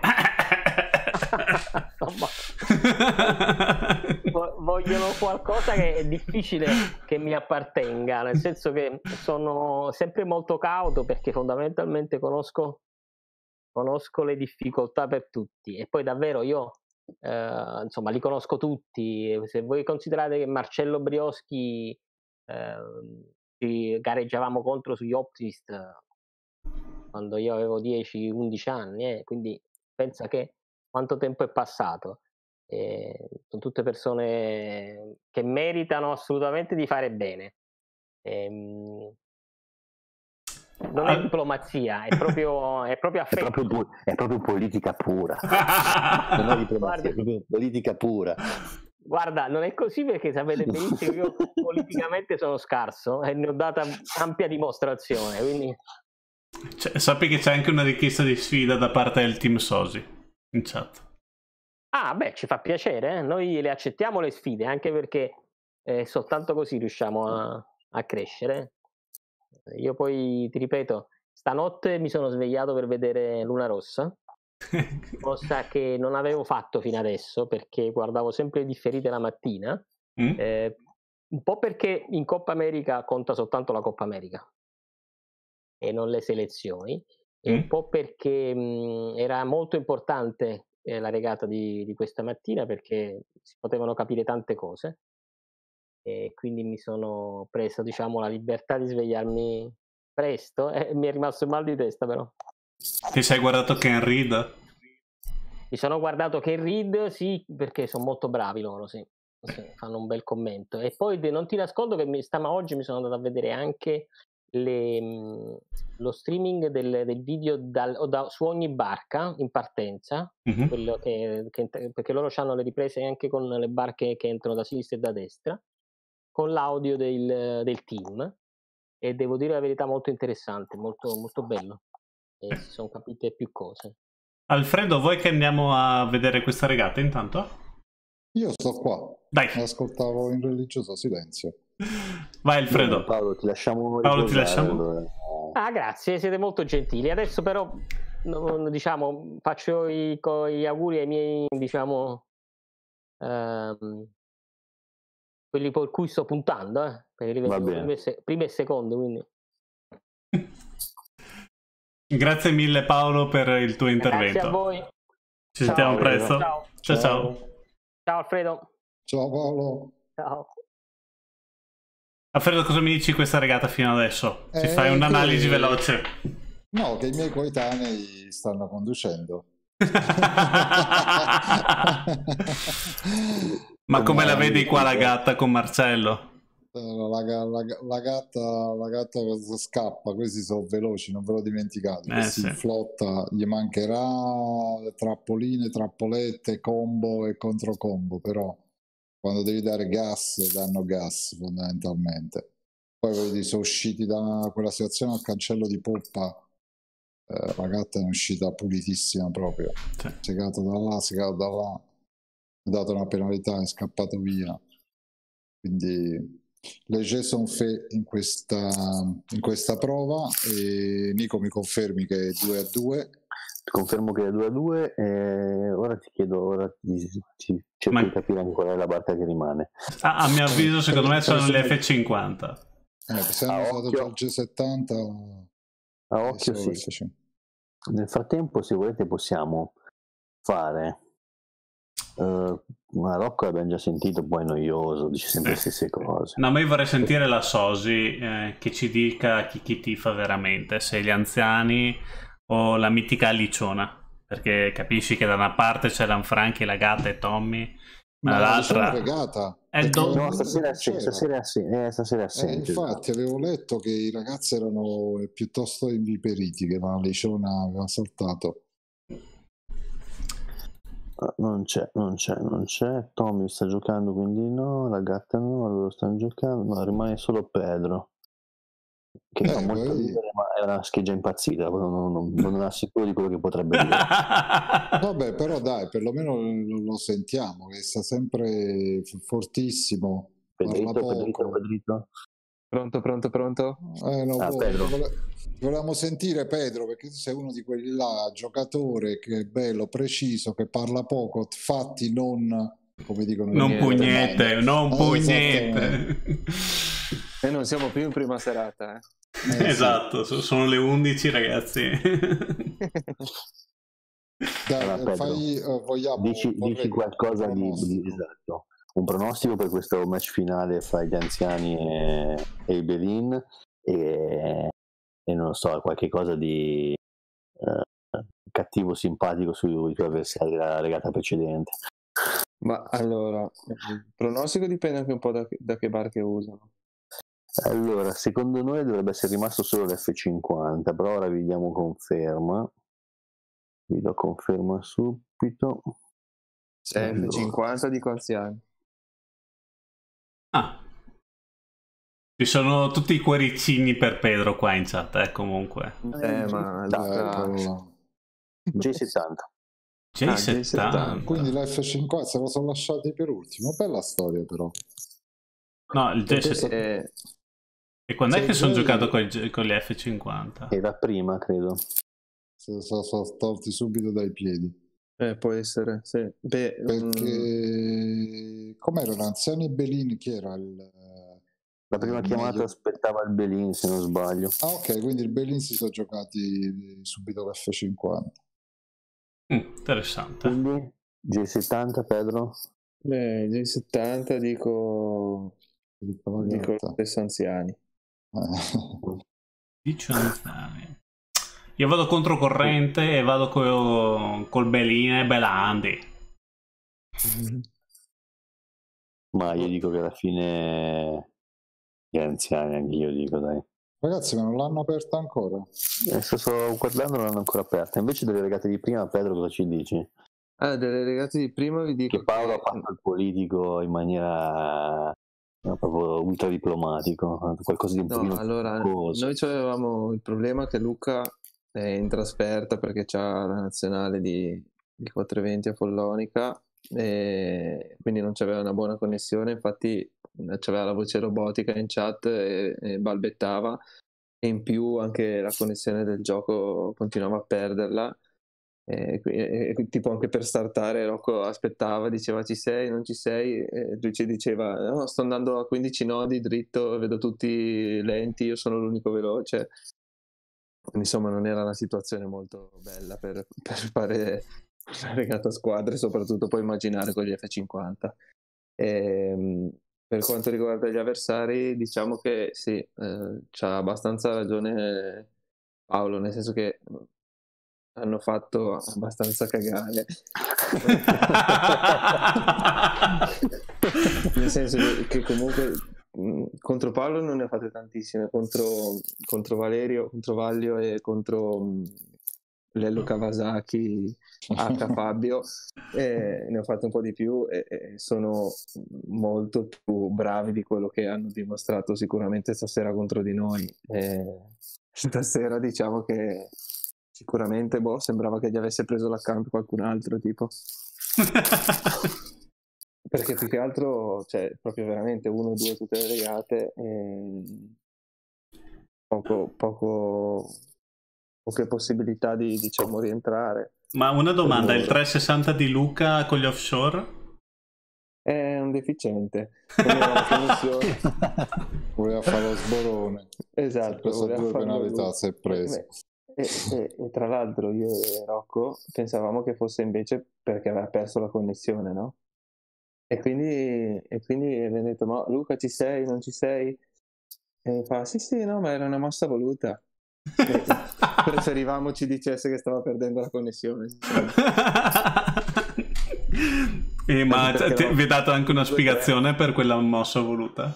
Vogliono qualcosa che è difficile che mi appartenga, nel senso che sono sempre molto cauto perché fondamentalmente conosco conosco le difficoltà per tutti e poi davvero io eh, insomma li conosco tutti. Se voi considerate che Marcello Brioschi eh, gareggiavamo contro sugli Optimist quando io avevo dieci undici anni, eh, quindi pensa che quanto tempo è passato. Eh, sono tutte persone che meritano assolutamente di fare bene. Eh, non è diplomazia, è proprio, è proprio affetto. È proprio, è proprio politica pura. Non è diplomazia, guarda, è proprio politica pura. Guarda, non è così perché sapete benissimo che io politicamente sono scarso e ne ho data ampia dimostrazione, quindi... Cioè, sappi che c'è anche una richiesta di sfida da parte del team Sosi in chat. Ah, beh, ci fa piacere, eh? Noi le accettiamo le sfide, anche perché eh, soltanto così riusciamo a, a crescere. Io poi, ti ripeto, stanotte mi sono svegliato per vedere Luna Rossa, cosa che non avevo fatto fino adesso, perché guardavo sempre differite la mattina, mm. eh, un po' perché in Coppa America conta soltanto la Coppa America e non le selezioni, e mm. un po' perché mh, era molto importante eh, la regata di, di questa mattina, perché si potevano capire tante cose, e quindi mi sono preso, diciamo, la libertà di svegliarmi presto e mi è rimasto il mal di testa, però. Ti sei guardato Ken Reed? Mi sono guardato Ken Reed, sì, perché sono molto bravi loro, sì. Sì, fanno un bel commento. E poi non ti nascondo che mi, stama oggi mi sono andato a vedere anche le, lo streaming del, del video dal, da, su ogni barca in partenza, mm-hmm. quello che, che, perché loro hanno le riprese anche con le barche che entrano da sinistra e da destra, con l'audio del, del team, e devo dire la verità, molto interessante, molto, molto bello, e si sono capite più cose. Alfredo, vuoi che andiamo a vedere questa regata intanto? Io sto qua. Dai. Ascoltavo in religioso silenzio. Vai Alfredo. No, Paolo, ti lasciamo. Paolo, ti lasciamo. Allora. Ah, grazie, siete molto gentili. Adesso però, diciamo, faccio i, gli auguri ai miei, diciamo, ehm, quelli per cui sto puntando, eh, perché li vedo prima, prima e secondo, quindi. Grazie mille Paolo per il tuo intervento. Grazie a voi. Ci ciao, sentiamo presto. Ciao. Ciao, ciao. Ciao Alfredo. Ciao Paolo. Ciao. Alfredo, cosa mi dici di questa regata fino adesso? Ci eh, fai un'analisi che... veloce. No, che i miei coetanei stanno conducendo. Ma come la vedi qua la gatta con Marcello? La, la, la, la gatta la gatta scappa, questi sono veloci, non ve lo dimenticate. Eh, questi sì. in flotta gli mancherà trappoline, trappolette, combo e controcombo, però quando devi dare gas danno gas fondamentalmente. Poi vedi, sono usciti da quella situazione al cancello di poppa, eh, la gatta è uscita pulitissima proprio, sì. Segato da là, segato da là, ha dato una penalità, è scappato via, quindi le G sono fe in questa, in questa prova. E Nico, mi confermi che è due a due? Confermo che è due a due, e ora ti chiedo, ora ti, ti cerco Ma... di capire anche qual è la barca che rimane. Ah, a mio avviso secondo me sono le F cinquanta. Eh, se hanno usato già il G settanta a occhio sì. F cinquanta. Nel frattempo, se volete, possiamo fare Uh, ma Rocco l'abbiamo già sentito, poi è noioso, dice sempre le stesse cose. No, ma io vorrei sentire la Sosi eh, che ci dica chi, chi tifa veramente, se gli anziani o la mitica Aliciona, perché capisci che da una parte c'è Lanfranchi, la gatta e Tommy, ma, ma l'altra regata è do... no, stasera sì, stasera sì, eh, stasera sì. Eh, infatti avevo letto che i ragazzi erano piuttosto inviperiti, che la Aliciona aveva saltato. Non c'è, non c'è, non c'è. Tommy sta giocando, quindi no. La gatta no, loro stanno giocando. No, rimane solo Pedro, che eh, fa molto poi... ridere, ma è una scheggia impazzita. Non, non, non è sicuro di quello che potrebbe dire. Vabbè, però dai, perlomeno lo, lo sentiamo, che sta sempre fortissimo. Pedrito, Pedrito, Pedrito. Pronto, pronto, pronto? Eh, no, ah, boh, Pedro. Volevamo sentire Pedro, perché tu sei uno di quelli là, giocatore che è bello, preciso, che parla poco, fatti non, come dicono, non pugnette, non pugnette. E non siamo più in prima serata, eh. Eh, esatto, sì. Sono le undici, ragazzi. Dai, allora, fai, uh, vogliamo, dici, dici qualcosa di, di esatto. Un pronostico per questo match finale fra gli anziani e, e i Belin, e, e non so, qualche cosa di eh, cattivo, simpatico sui tuoi avversari della regata precedente. Ma allora, il pronostico dipende anche un po' da, da che barche usano. Allora, secondo noi dovrebbe essere rimasto solo l'F cinquanta, però ora vi diamo conferma. Vi do conferma subito. C'è F cinquanta di quanti anni? Ah. Ci sono tutti i cuoricini per Pedro qua in chat, eh, comunque. Eh, ma Luca... J settanta. J settanta. Ah, quindi l'F cinquanta se lo sono lasciati per ultimo. Bella storia però. No, il J settanta. È... E quando è che sono J... giocato con, il, con gli F cinquanta? Era prima, credo. Se sono, sono tolti subito dai piedi. Eh, può essere, sì. Beh, perché... Mm... com'erano? Anziani e Belin, chi era il... La prima il chiamata meglio... aspettava il Belin, se non sbaglio. Ah, ok, quindi il Belin si sono giocati subito l'F cinquanta. Mm, interessante. Quindi J settanta, Pedro? Beh, J settanta dico... dico lo stesso anziani. Dicio anziani. Io vado controcorrente e vado co- col Belin e Belandi. Ma io dico che alla fine gli anziani, anche io dico, dai. Ragazzi, ma non l'hanno aperta ancora? Adesso sto guardando, non l'hanno ancora aperta. Invece delle regate di prima, Pedro, cosa ci dici? Ah, delle regate di prima vi dico che Paolo che... ha fatto il politico in maniera no, proprio ultra diplomatico, qualcosa di un no, pochino allora, costoso. noi avevamo il problema che Luca è in trasferta perché c'ha la nazionale di, di quattrocentoventi a Follonica e quindi non c'aveva una buona connessione, infatti c'aveva la voce robotica in chat e, e balbettava, e in più anche la connessione del gioco continuava a perderla, e, e, e tipo anche per startare Rocco aspettava, diceva ci sei, non ci sei, e lui ci diceva no, sto andando a quindici nodi dritto, vedo tutti lenti, io sono l'unico veloce. Insomma, non era una situazione molto bella per, per fare la regata a squadre, soprattutto puoi immaginare con gli F cinquanta. E, per quanto riguarda gli avversari, diciamo che sì, eh, c'ha abbastanza ragione Paolo, nel senso che hanno fatto abbastanza cagare. Nel senso che comunque contro Paolo non ne ha fatte tantissime, contro, contro Valerio, contro Vaglio e contro um, Lello Kawasaki, H Fabio, e ne ho fatte un po' di più e, e sono molto più bravi di quello che hanno dimostrato sicuramente stasera contro di noi. E stasera diciamo che sicuramente boh, sembrava che gli avesse preso l'account qualcun altro tipo. Perché più che altro, cioè, proprio veramente uno o due tutte le regate e poco, poco, poche possibilità di, diciamo, rientrare. Ma una domanda, il trecentosessanta di Luca con gli offshore? È un deficiente. Voleva, voleva fare lo sborone. Esatto. Si è preso due penalità, lui. Si è preso. E, e, e tra l'altro io e Rocco pensavamo che fosse invece perché aveva perso la connessione, no? E quindi, e quindi mi ha detto, ma Luca ci sei, non ci sei? E fa, sì sì, no, ma era una mossa voluta. E preferivamo ci dicesse che stava perdendo la connessione. E ma t- t- vi ha dato anche una spiegazione per quella mossa voluta?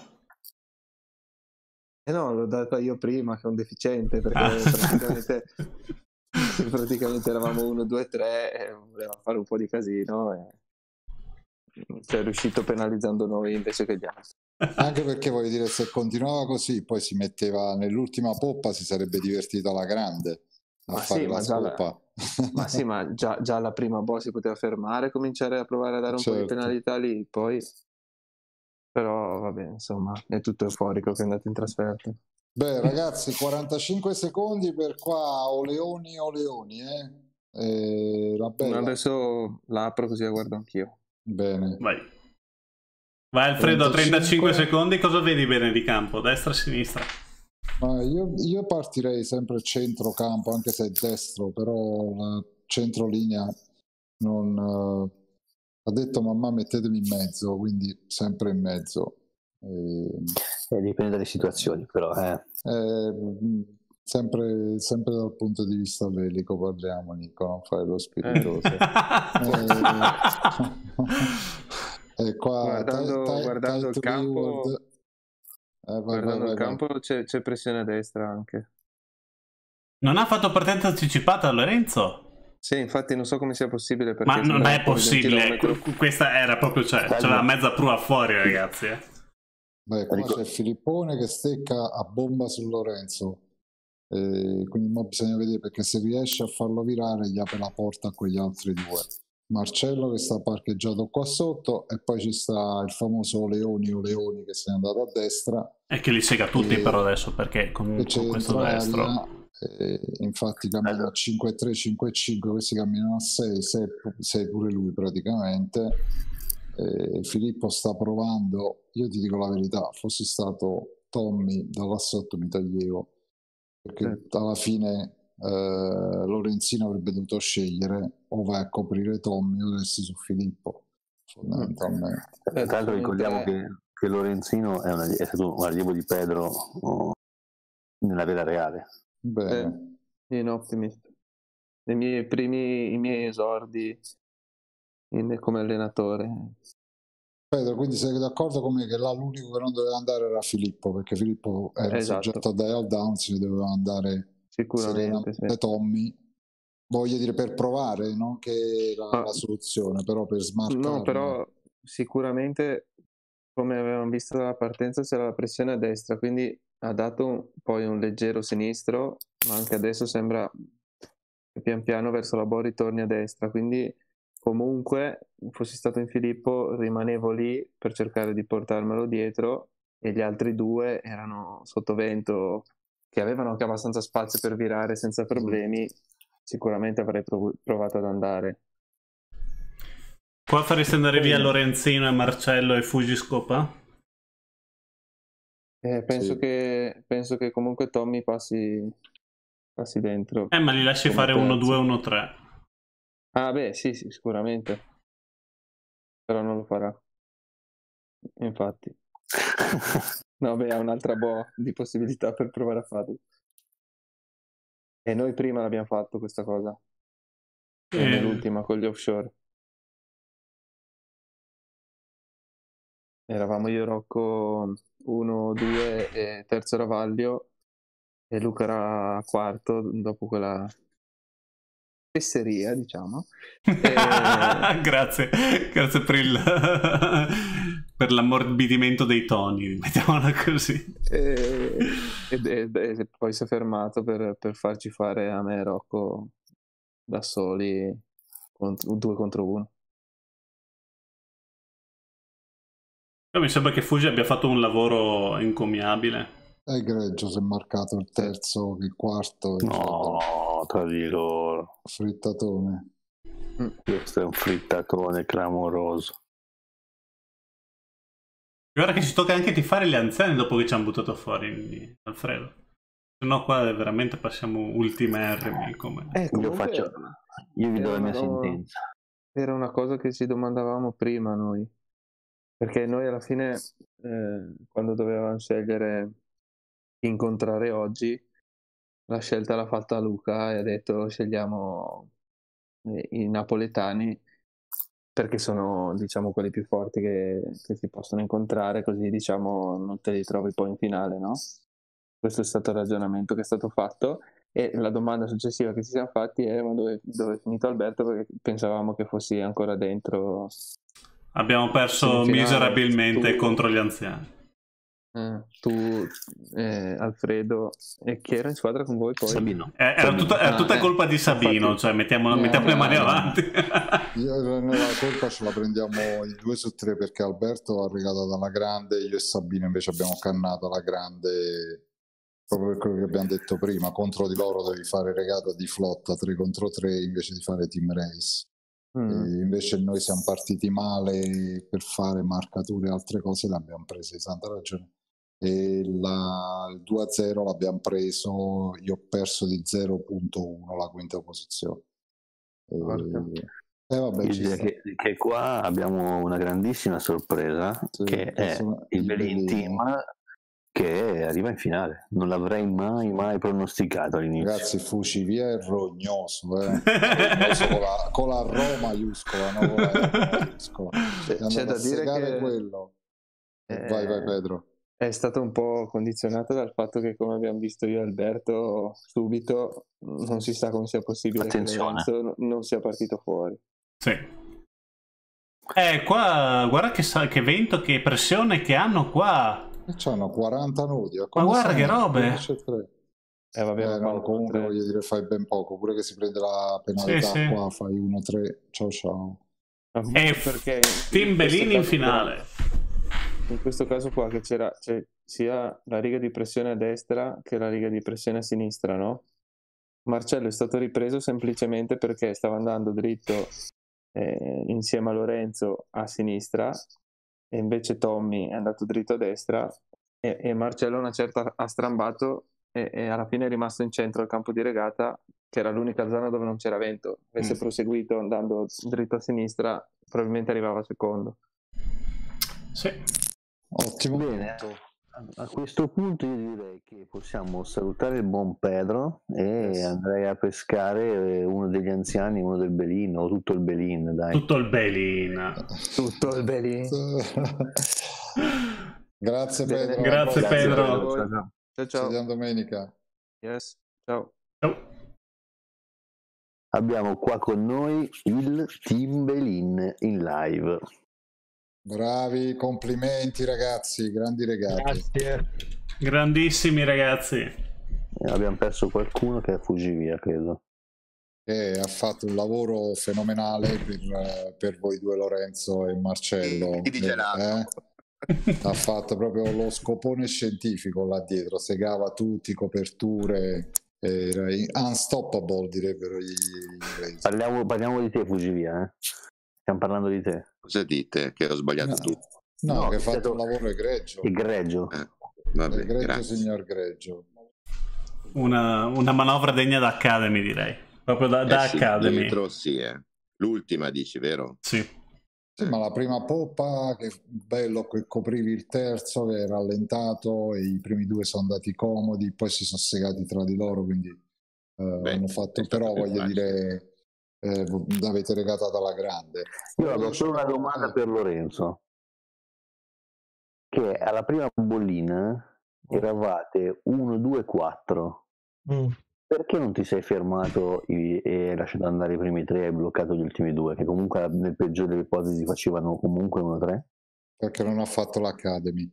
Eh no, l'ho data io prima, che è un deficiente, perché ah. praticamente, praticamente eravamo uno, due, tre e voleva fare un po' di casino e ci è riuscito penalizzando noi invece che gli altri. Anche perché voglio dire, se continuava così poi si metteva nell'ultima poppa, si sarebbe divertito alla grande a ma fare sì, la ma scopa. La... ma sì, ma già, già la prima boss si poteva fermare, cominciare a provare a dare un certo. po' di penalità lì, poi però vabbè, insomma, è tutto euforico che è andato in trasferta. Beh ragazzi, quarantacinque secondi per qua o leoni o leoni, eh? E la bella. Adesso l'apro così la guardo anch'io. Bene. Vai. Vai Alfredo, trentacinque secondi, cosa vedi bene di campo? Destra o sinistra? Ah, io, io partirei sempre centrocampo, anche se è destro, però la centrolinea non... Uh, ha detto mamma mettetemi in mezzo, quindi sempre in mezzo. E... Eh, dipende dalle situazioni, però. Eh. Eh, sempre, sempre dal punto di vista bellico parliamo, Nico, non fare lo spiritoso. Eh. E qua guardando, t- t- guardando il campo Reward, vai, Guardando vai, il vai. campo c'è, c'è pressione a destra anche. Non ha fatto partenza anticipata Lorenzo? Sì, infatti non so come sia possibile perché Ma non sembrava è fuori di un possibile. chilometro. Qu- Questa era proprio, cioè, Salvo. c'era mezza prua fuori, ragazzi. eh. Beh, qua Ric- c'è Filippone che stecca a bomba su Lorenzo. Eh, quindi mo bisogna vedere, perché se riesce a farlo virare gli apre la porta a quegli altri due. Marcello che sta parcheggiato qua sotto, e poi ci sta il famoso Leoni o Leoni che se n'è andato a destra, E che li sega tutti E- però adesso, perché con, e con c'è questo dentro destro... aria. Eh, infatti cambiano a cinque tre, cinque cinque, questi camminano a sei, sei pure lui praticamente. Eh, Filippo sta provando, io ti dico la verità, fossi stato Tommy da là sotto mi taglievo, perché alla fine eh, Lorenzino avrebbe dovuto scegliere o vai a coprire Tommy o resti su Filippo, fondamentalmente. Tra l'altro ricordiamo tre. che, che Lorenzino è, una- è stato un allievo di Pedro oh, nella vita reale. Bene. Eh, in Optimist. I miei primi, i miei esordi in- come allenatore. Pedro, quindi sei d'accordo con me che là l'unico che non doveva andare era Filippo, perché Filippo era Esatto. soggetto a dial down, si doveva andare Sicuramente, serenamente sì. Tommy, voglio dire, per provare, non che era Ah. la soluzione, però per smarcarlo. No, però sicuramente, come avevamo visto dalla partenza, c'era la pressione a destra, quindi ha dato poi un leggero sinistro, ma anche adesso sembra che pian piano verso la Bori torni a destra, quindi comunque fossi stato in Filippo rimanevo lì per cercare di portarmelo dietro, e gli altri due erano sotto vento, che avevano anche abbastanza spazio per virare senza problemi. Sicuramente avrei prov- provato ad andare. Qua faresti andare via Lorenzino e Marcello e Fugiscopa? Eh, penso, Sì. che, penso che comunque Tommy passi, passi dentro. Eh, ma li lasci Come fare uno terzo. due uno tre. Ah beh, sì, sì, sicuramente. Però non lo farà. Infatti. No, beh, ha un'altra boa di possibilità per provare a farlo. E noi prima l'abbiamo fatto questa cosa. E Eh. nell'ultima con gli offshore. Eravamo io e Rocco uno, due e terzo era Vaglio, e Luca era quarto dopo quella fesseria, diciamo. E- Grazie, grazie per il per l'ammorbidimento dei toni, mettiamola così. e, ed- ed- e poi si è fermato per, per farci fare a me e Rocco da soli contro, due contro uno. Però mi sembra che Fuji abbia fatto un lavoro encomiabile. È egregio, si è marcato il terzo, il quarto, il No, tra di loro. frittatone. Questo è un frittatone clamoroso. Guarda che ci tocca anche tifare gli anziani dopo che ci hanno buttato fuori, Alfredo. Se no qua veramente passiamo ultimerrimi come... Eh, Io comunque faccio, io vi do la mia era una- sentenza. Era una cosa che ci domandavamo prima noi, perché noi alla fine, eh, quando dovevamo scegliere chi incontrare oggi, la scelta l'ha fatta Luca e ha detto scegliamo eh, i napoletani, perché sono, diciamo, quelli più forti che, che si possono incontrare, così, diciamo, non te li trovi poi in finale, no? Questo è stato il ragionamento che è stato fatto, e la domanda successiva che ci siamo fatti è: ma dove, dove è finito Alberto? Perché pensavamo che fossi ancora dentro. Abbiamo perso Semifinale, miserabilmente tu- contro gli anziani. Eh, tu, eh, Alfredo, e chi era in squadra con voi poi? Sabino. Eh, era tutta, era Ah, tutta eh, colpa di Sabino, infatti- cioè mettiamo, Eh, mettiamo le mani eh, avanti. Io, noi la colpa ce la prendiamo in due su tre, perché Alberto ha regalato alla grande, io e Sabino invece abbiamo cannato alla grande, proprio per quello che abbiamo detto prima. Contro di loro devi fare regata di flotta tre contro tre invece di fare team race. Mm. E invece noi siamo partiti male per fare marcature e altre cose, le abbiamo prese, santa ragione. E la, il due a zero l'abbiamo preso, io ho perso di zero virgola uno la quinta posizione. E, Porca. e vabbè, Io ci direi sta. che, che qua abbiamo una grandissima sorpresa, Sì, che è sono il i Belin Bellini. Team che arriva in finale. Non l'avrei mai mai pronosticato all'inizio. Ragazzi, Fucivia è rognoso, eh. Rognoso con, la, con la Rho maiuscola, no? Con la R maiuscola. È C'è andato da a dire segare che quello. eh, Vai, vai, Pedro. è stata un po' condizionata dal fatto che, come abbiamo visto io e Alberto subito, non si sa come sia possibile Attenzione. che Lorenzo non sia partito fuori. Sì. Eh, qua, guarda che, sa, che vento, che pressione che hanno qua. C'hanno quaranta nodi. Ma guarda che robe. Eh, vabbè, eh, no, comunque tre. voglio dire, fai ben poco. Pure che si prende la penalità, sì, qua sì. fai uno tre. Ciao ciao. E perché Team Bellini in finale. Qua, in questo caso qua che c'era, cioè, sia la riga di pressione a destra che la riga di pressione a sinistra, no? Marcello è stato ripreso semplicemente perché stava andando dritto eh, insieme a Lorenzo a sinistra, e invece Tommy è andato dritto a destra, e, e Marcello una certa ha strambato e, e alla fine è rimasto in centro al campo di regata, che era l'unica zona dove non c'era vento. Avesse mm. proseguito andando dritto a sinistra, probabilmente arrivava secondo. Sì. Ottimo. Bene, a questo punto io direi che possiamo salutare il buon Pedro e yes. andrei a pescare uno degli anziani, uno del Belin, o tutto il Belin, dai. Tutto il Belin. Tutto il Belin. Grazie Pedro. Grazie Pedro. Ciao ciao. Ci vediamo domenica. Yes. Ciao. Ciao. Abbiamo qua con noi il Team Belin in live. Bravi, complimenti ragazzi, grandi regati. Grazie. Grandissimi ragazzi. Eh, abbiamo perso qualcuno che fuggi via, credo. E ha fatto un lavoro fenomenale per, per voi due, Lorenzo e Marcello. Chi dice eh? Ha fatto proprio lo scopone scientifico là dietro, segava tutti, coperture, era unstoppable direbbero gli inglesi. Parliamo, parliamo di te, fuggi via, eh? Stiamo parlando di te. Cosa dite? Che ho sbagliato no, tutto? No, no, che hai fatto stato... un lavoro egregio. Egregio. Eh, vabbè, egregio grazie. Signor Greggio. Una, una manovra degna da Academy, direi. Proprio da, eh da sì, Academy. Dietro, sì, eh. L'ultima dici, vero? Sì. Sì, ma la prima poppa, che bello che coprivi il terzo, che è rallentato, e i primi due sono andati comodi, poi si sono segati tra di loro, quindi eh, Beh, hanno fatto, però voglio facile. dire... Eh, l'avete regata alla grande. Io avevo solo una domanda per Lorenzo, che alla prima bollina eravate uno, due, quattro. Mm. Perché non ti sei fermato e hai lasciato andare i primi tre e hai bloccato gli ultimi due, che comunque nel peggiore delle ipotesi facevano comunque uno tre? Perché non ha fatto l'Academy.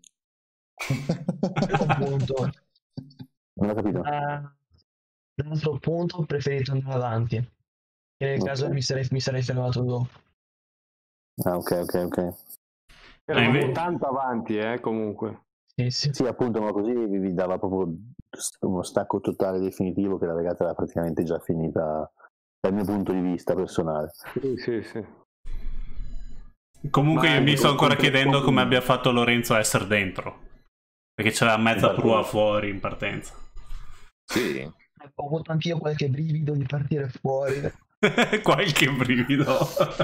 punto. Non ho capito. Uh, l'altro punto ho preferito andare avanti. E nel okay. caso mi sarei, mi sarei fermato dopo. Ah, ok, ok, ok. Eravamo tanto avanti, eh, comunque. Sì, sì. Sì, appunto, ma così vi dava proprio uno stacco totale definitivo, che la regata era praticamente già finita dal mio punto di vista personale. Sì, sì, sì. Comunque ma io mi sto ancora chiedendo come abbia fatto Lorenzo a essere dentro. Perché c'era mezza prua fuori in partenza. Sì. Ho avuto anch'io qualche brivido di partire fuori. Qualche brivido.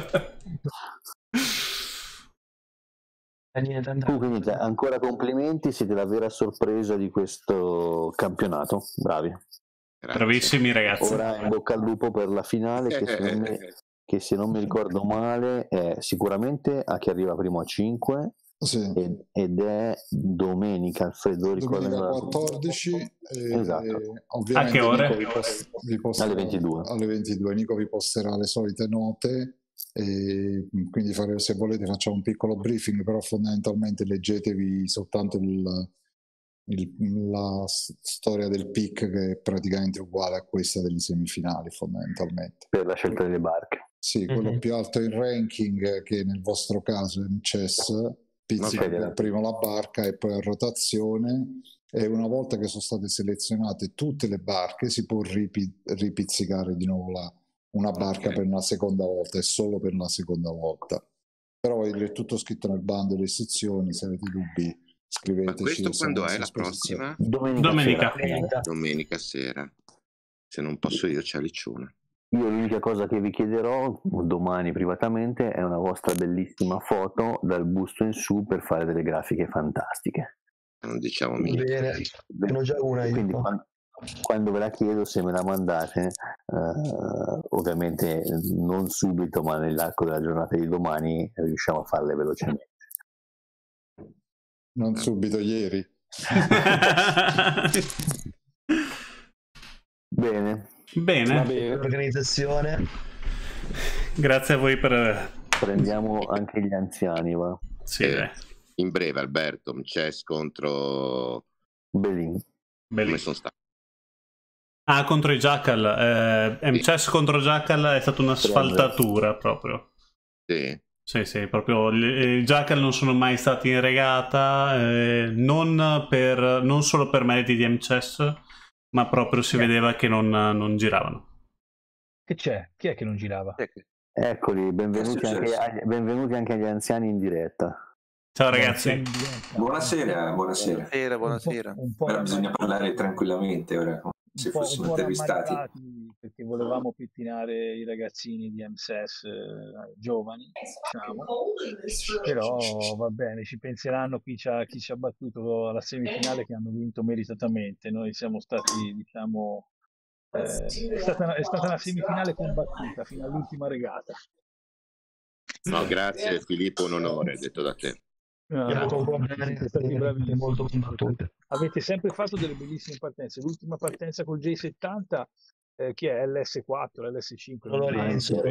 Quindi ancora complimenti, siete la vera sorpresa di questo campionato, bravi. Grazie. Bravissimi ragazzi. Ora in bocca al lupo per la finale, che se non mi, che se non mi ricordo male è sicuramente a chi arriva primo a cinque. Sì. ed, ed è domenica, Alfredo, domenica quattordici e, esatto. E ovviamente a che ore? Vi post, vi posterà, alle ventidue. Alle ventidue Nico vi posterà le solite note, e quindi fare, se volete facciamo un piccolo briefing, però fondamentalmente leggetevi soltanto il, il, la storia del pick, che è praticamente uguale a questa delle semifinali fondamentalmente, per la scelta delle barche. Sì, quello mm-hmm. più alto in ranking, che nel vostro caso è in chess, pizzica okay, per primo la barca e poi a rotazione, e una volta che sono state selezionate tutte le barche si può ripi- ripizzicare di nuovo la, una barca okay. per una seconda volta, e solo per una seconda volta. Però è tutto scritto nel bando delle sezioni, se avete dubbi scriveteci. Ma questo quando è la prossima? Domenica. Domenica. Sera. Domenica sera. Se non posso io c'è Liccione. Io l'unica cosa che vi chiederò domani privatamente è una vostra bellissima foto dal busto in su per fare delle grafiche fantastiche. Non diciamo mica. Bene, ne ho già una io. Quindi quando, quando ve la chiedo, se me la mandate, uh, ovviamente non subito, ma nell'arco della giornata di domani riusciamo a farle velocemente. Non subito, ieri. Bene. Bene. Bene. L'organizzazione. Grazie a voi per... Prendiamo anche gli anziani, va. Sì, eh, in breve, Alberto, Chess contro... Belin. Belin. Come sono stati? Ah, contro i Jackal. Eh, M C S contro Jackal è stata una sfaltatura proprio. Sì. Sì, sì, proprio i Jackal non sono mai stati in regata, eh, non, per, non solo per meriti di M C S, ma proprio si vedeva che non, non giravano. Che c'è? Chi è che non girava? Eccoli, benvenuti anche, agli, benvenuti anche agli anziani in diretta. Ciao ragazzi. Buonasera, buonasera. Buonasera, buonasera. Un po', un po ora bisogna parlare tranquillamente, ora, come se fossimo intervistati. Perché volevamo pettinare i ragazzini di M S S eh, giovani, diciamo. Però va bene, ci penseranno chi ci ha, chi ci ha battuto alla semifinale, che hanno vinto meritatamente. Noi siamo stati, diciamo, eh, è, stata una, è stata una semifinale combattuta fino all'ultima regata. No, grazie Filippo, un onore, detto da te. No, siete stati bravissimi, molto combattute. Avete sempre fatto delle bellissime partenze. L'ultima partenza col J settanta, eh, chi è? L S quattro, L S cinque? Lorenzo,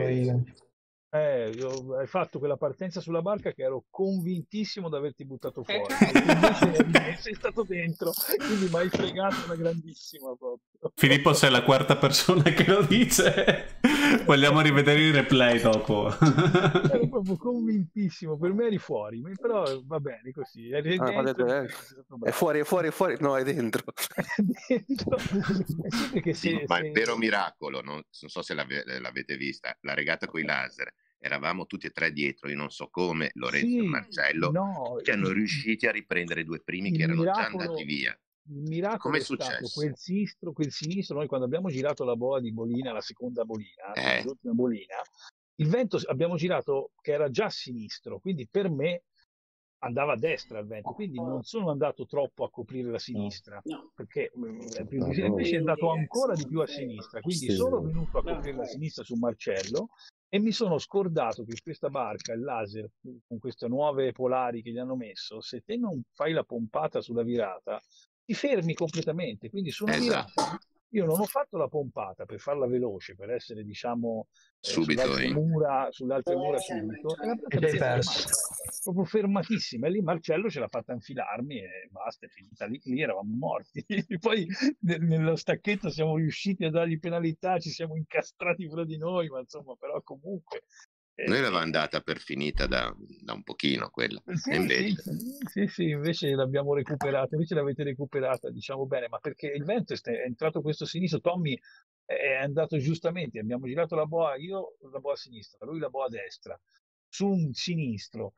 Eh, io, hai fatto quella partenza sulla barca che ero convintissimo di averti buttato fuori, invece sei stato dentro, quindi mi hai fregato una grandissima proprio. Filippo, sei la quarta persona che lo dice. Vogliamo rivedere il replay dopo. Ero proprio convintissimo, per me eri fuori, però va bene così. Eri ah, dentro, detto, eh, è fuori, è fuori, è fuori, no, è dentro. dentro. Sì, sì, se, ma se... il vero miracolo, non, non so se l'ave, l'avete vista, la regata con i laser. Eravamo tutti e tre dietro, io non so come, Lorenzo sì, e Marcello, no, che hanno riusciti a riprendere i due primi che erano miracolo, già andati via. Il miracolo come è, è successo? Stato quel sinistro, quel sinistro, noi quando abbiamo girato la boa di Bolina, la seconda Bolina, eh. l'ultima Bolina, il vento abbiamo girato che era già a sinistro, quindi per me andava a destra il vento, quindi non sono andato troppo a coprire la sinistra, perché invece è andato ancora di più a sinistra, quindi sono venuto a coprire la sinistra su Marcello e mi sono scordato che questa barca, il laser, con queste nuove polari che gli hanno messo, se te non fai la pompata sulla virata, ti fermi completamente, quindi su una esatto. virata io non ho fatto la pompata per farla veloce, per essere, diciamo, eh, subito sulle altre in... mura, sulle altre mura subito, e la barca si è fermata, proprio fermatissima, e lì Marcello ce l'ha fatta infilarmi e basta, è finita lì, lì eravamo morti. Poi nel, nello stacchetto siamo riusciti a dargli penalità, ci siamo incastrati fra di noi, ma insomma, però comunque... Noi l'avevamo andata per finita da, da un pochino quella. Sì, e invece... sì, sì, sì, invece l'abbiamo recuperata, invece l'avete recuperata, diciamo bene, ma perché il vento è entrato questo sinistro, Tommy è andato giustamente, abbiamo girato la boa, io la boa a sinistra, lui la boa a destra, su un sinistro,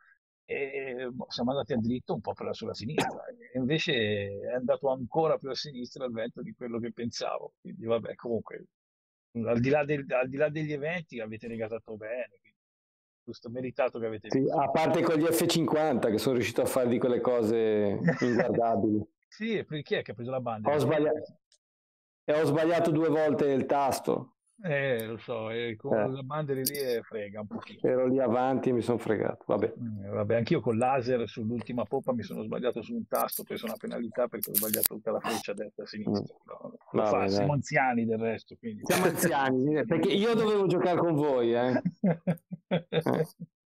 e siamo andati a dritto un po' per la sulla sinistra, e invece è andato ancora più a sinistra il vento di quello che pensavo, quindi vabbè, comunque, al di là, del, al di là degli eventi avete regatato bene, giusto, meritato che avete sì, visto. A parte con gli F cinquanta che sono riuscito a fare di quelle cose inguardabili. Sì, chi è che ha preso la banda? Ho sbagliato, e ho sbagliato due volte il tasto. Eh, lo so, e con eh. la bandera lì è frega un pochino. Ero lì avanti e mi sono fregato, vabbè. Mm, vabbè, anch'io con laser sull'ultima poppa mi sono sbagliato su un tasto, ho preso una penalità perché ho sbagliato tutta la freccia destra e sinistra. No, lo fa, siamo anziani del resto. Quindi. Siamo anziani, perché io dovevo giocare con voi, eh. eh.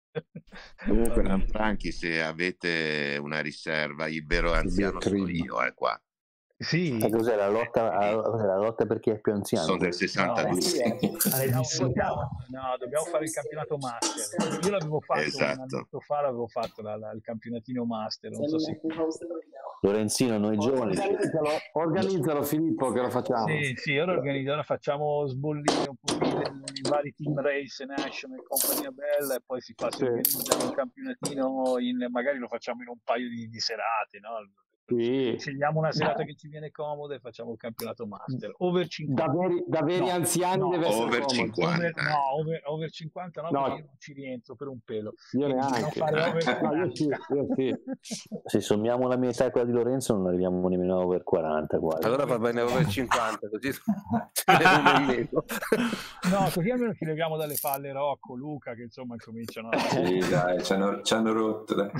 Comunque, Franchi, se avete una riserva, il vero anziano sono io, eh, qua. Sì. Ma cos'è la lotta, la lotta per chi è più anziano? Sono del sessantadue. No, sì, dobbiamo, no, dobbiamo fare il campionato master. Io l'avevo fatto esatto. un annetto fa, l'avevo fatto la, la, il campionatino master. Non so se... Lorenzino, noi giovani. Organizzalo, organizzalo Filippo che lo facciamo. Sì, sì, ora organizziamo, facciamo sbollire un po' i vari team race, national e compagnia bella, e poi si fa sì. un campionatino, in, magari lo facciamo in un paio di, di serate, no? Sì. Scegliamo una serata che ci viene comoda e facciamo il campionato master. Over cinquanta. Da veri, da veri no, anziani no, deve essere over comodo. cinquanta. Over, no, over, over cinquanta no, No. perché io non ci rientro per un pelo. Io Quindi neanche. non fare over No, io sì, io sì. Se sommiamo la mia età e quella di Lorenzo non arriviamo nemmeno a over quaranta quasi. Allora va bene over cinquanta, così no, così almeno ci leviamo dalle palle Rocco, Luca, che insomma incominciano a... Sì, dai, ci hanno, ci hanno rotto. Dai.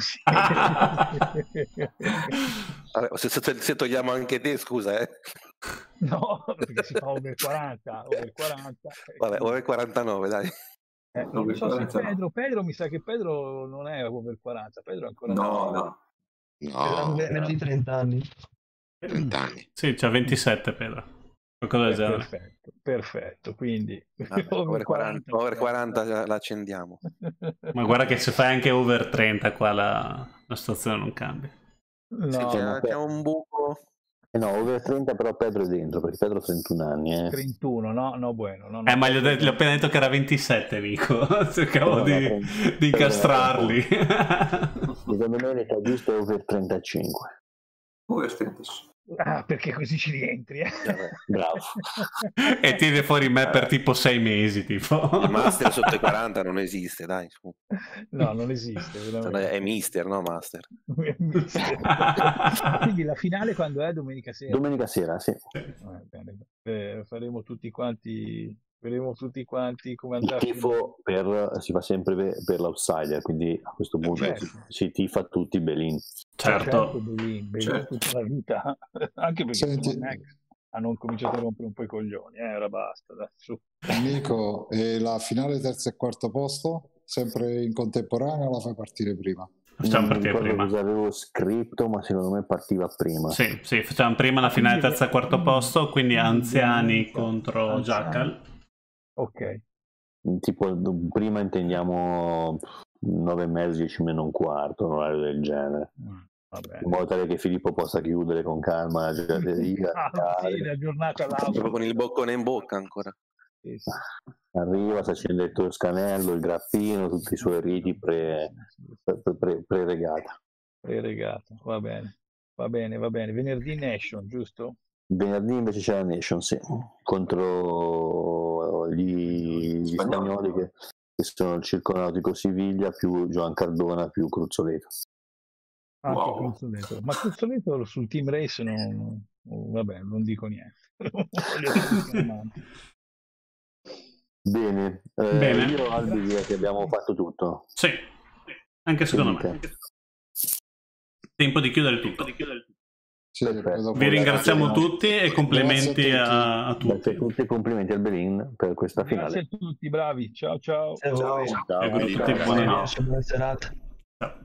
Allora, se, se, se togliamo anche te, scusa, eh. No, perché si fa over quaranta, over quaranta. Vabbè, over quarantanove, dai. Eh, non so se Pedro, Pedro, mi sa che Pedro non è over quaranta, Pedro è ancora... No, no. No, meno di trenta anni. trenta anni. Sì, c'ha ventisette Pedro. Qualcosa del Eh, genere. perfetto, perfetto, quindi Vabbè, over quaranta, over quaranta la accendiamo. Ma guarda che se fai anche over trenta qua la, la situazione non cambia. No, Sì, c'è, no, c'è un buco. Eh no, over trenta però Pedro è dentro, perché Pedro ha trentuno anni. Eh, trentuno, no, no, bueno. No, no, Eh, ma gli ho, detto- gli ho appena detto che era ventisette, Nico. Cercavo No, di, no, di incastrarli. Secondo me l'età giusta è over trentacinque. Over trentacinque. Ah, perché così ci rientri, eh? Bravo. E tiene fuori me per tipo sei mesi, tipo. Il master sotto i quaranta non esiste, dai. Su. No, non esiste. veramente. È mister, no master. Quindi la finale quando è? Domenica sera? Domenica sera, sì. Eh, bene. Eh, faremo tutti quanti, vedremo tutti quanti come Il andrà. a tifo per, si fa sempre per, per l'outsider, quindi a questo punto certo. si, si tifa tutti Belin. Certo. Belin, Belin Certo. tutta la vita, anche perché Senti- non è che hanno cominciato a rompere un po' i coglioni, eh, ora basta, dai, su. Nico, e la finale terzo e quarto posto? Sempre in contemporanea o la fai partire prima? Facciamo Non mi partire ricordo prima. cosa avevo scritto, ma secondo me partiva prima. Sì, sì, facciamo prima la finale terza e quarto posto, quindi anziani contro Anziani. Jackal. Ok, Tipo, prima intendiamo nove e mezzo, dieci meno un quarto, un orario del genere. vabbè. In modo tale che Filippo possa chiudere con calma la gelateria. Ah, sì, la giornata Proprio l'altra. con il boccone in bocca ancora. Sì, sì. Arriva, si accende il toscanello, il grappino, tutti i suoi riti pre, pre, pre, pre-regata. Pre-regato, va bene, va bene, va bene. Venerdì Nation, giusto? Venerdì invece c'è la Nation, sì, contro gli, gli spagnoli che, che sono il Circo Nautico Siviglia più Joan Cardona più Cruzzoleto. Anche Wow. Cruzzoleto. Ma Cruzzoleto sul team race non, non- vabbè, non dico niente. Non voglio dire niente. Bene, eh, Bene. io Albi direi che abbiamo fatto tutto. Sì, anche secondo me. Quindi, Tempo di chiudere tutto. Sì, Perfetto. poi dopo Vi ringraziamo grazie- tutti e complimenti grazie a, a Grazie tutti. a tutti e complimenti al Belin per questa Grazie finale. a tutti, bravi. Ciao ciao. E voi. Ciao, E a tutti, ciao. buonanotte. Buona serata. Ciao.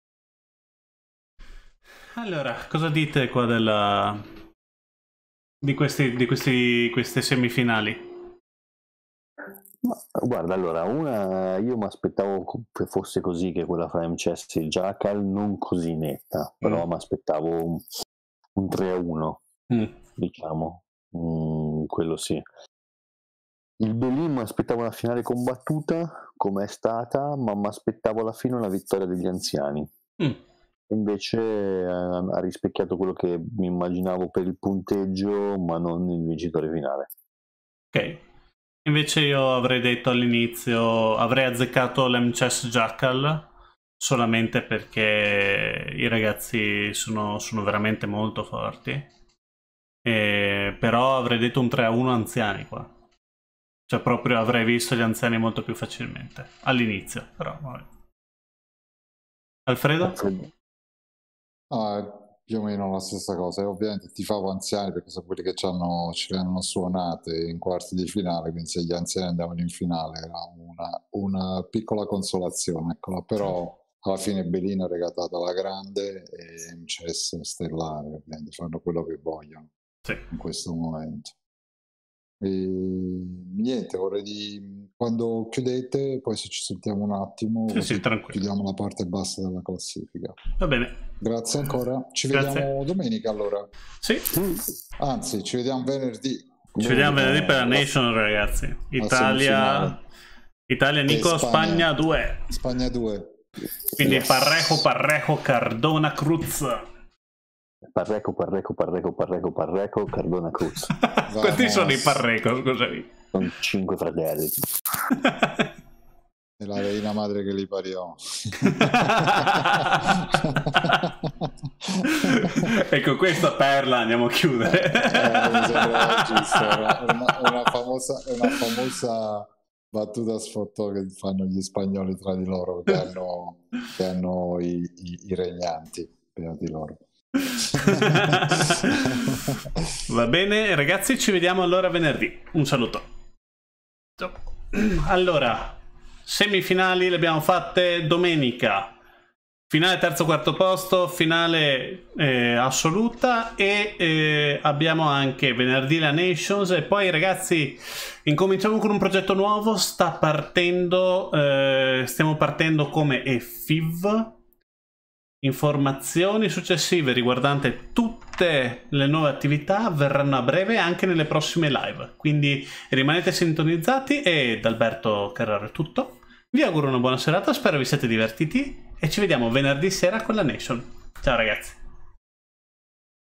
Allora, cosa dite qua della... di, questi, di questi, queste semifinali? Ma, guarda, allora, una io mi aspettavo che fosse così, che quella fra M C S e Jackal, non così netta, però Mm. mi aspettavo un, un tre a uno, Mm. diciamo, Mm, quello sì. Il Belin mi aspettavo una finale combattuta, come è stata, ma mi aspettavo alla fine una vittoria degli anziani. Mm. Invece eh, ha rispecchiato quello che mi immaginavo per il punteggio, ma non il vincitore finale. Ok. Invece io avrei detto all'inizio, avrei azzeccato l'M C S Jackal solamente perché i ragazzi sono, sono veramente molto forti. E, però avrei detto un tre a uno anziani qua. Cioè proprio avrei visto gli anziani molto più facilmente. All'inizio, però vabbè. Alfredo? Ah, più o meno la stessa cosa, e ovviamente tifavo anziani perché sono quelli che ci hanno, ce le hanno suonate in quarti di finale, quindi se gli anziani andavano in finale era una, una piccola consolazione, eccola. Però alla fine Belin ha regatato alla grande e M C S stellare, ovviamente fanno quello che vogliono Sì. in questo momento. E niente, vorrei di quando chiudete, poi se ci sentiamo un attimo, Sì, così sì, tranquillo. chiudiamo la parte bassa della classifica. Va bene. Grazie ancora, ci Grazie. vediamo domenica allora. Sì. Anzi, ci vediamo venerdì. Ci vediamo venerdì per la La- Nation, ragazzi. la Italia, semifinale. Italia Nico, E Spagna due. Spagna due. Quindi Yes. Parrejo, Parrejo, Cardona, Cruz. Parreco, Parreco, Parreco, Parreco, Parreco, Cardona Cruz. Questi sono i Parreco, scusami. Sono cinque fratelli. È la reina madre che li pariò. E con questa perla andiamo a chiudere. Eh, mi sembra giusto. È una, una, una, famosa, una famosa battuta sfottò che fanno gli spagnoli tra di loro, che hanno, che hanno i, i, i regnanti di loro. Va bene ragazzi, ci vediamo allora venerdì. Un saluto. Allora, semifinali le abbiamo fatte domenica, finale terzo quarto posto, finale eh, assoluta, e eh, abbiamo anche venerdì la Nations. E poi ragazzi incominciamo con un progetto nuovo, sta partendo eh, stiamo partendo come E F I V. Informazioni successive riguardanti tutte le nuove attività verranno a breve anche nelle prossime live, quindi rimanete sintonizzati. E da Alberto Carraro è tutto, vi auguro una buona serata, spero vi siate divertiti e ci vediamo venerdì sera con la Nation. Ciao ragazzi.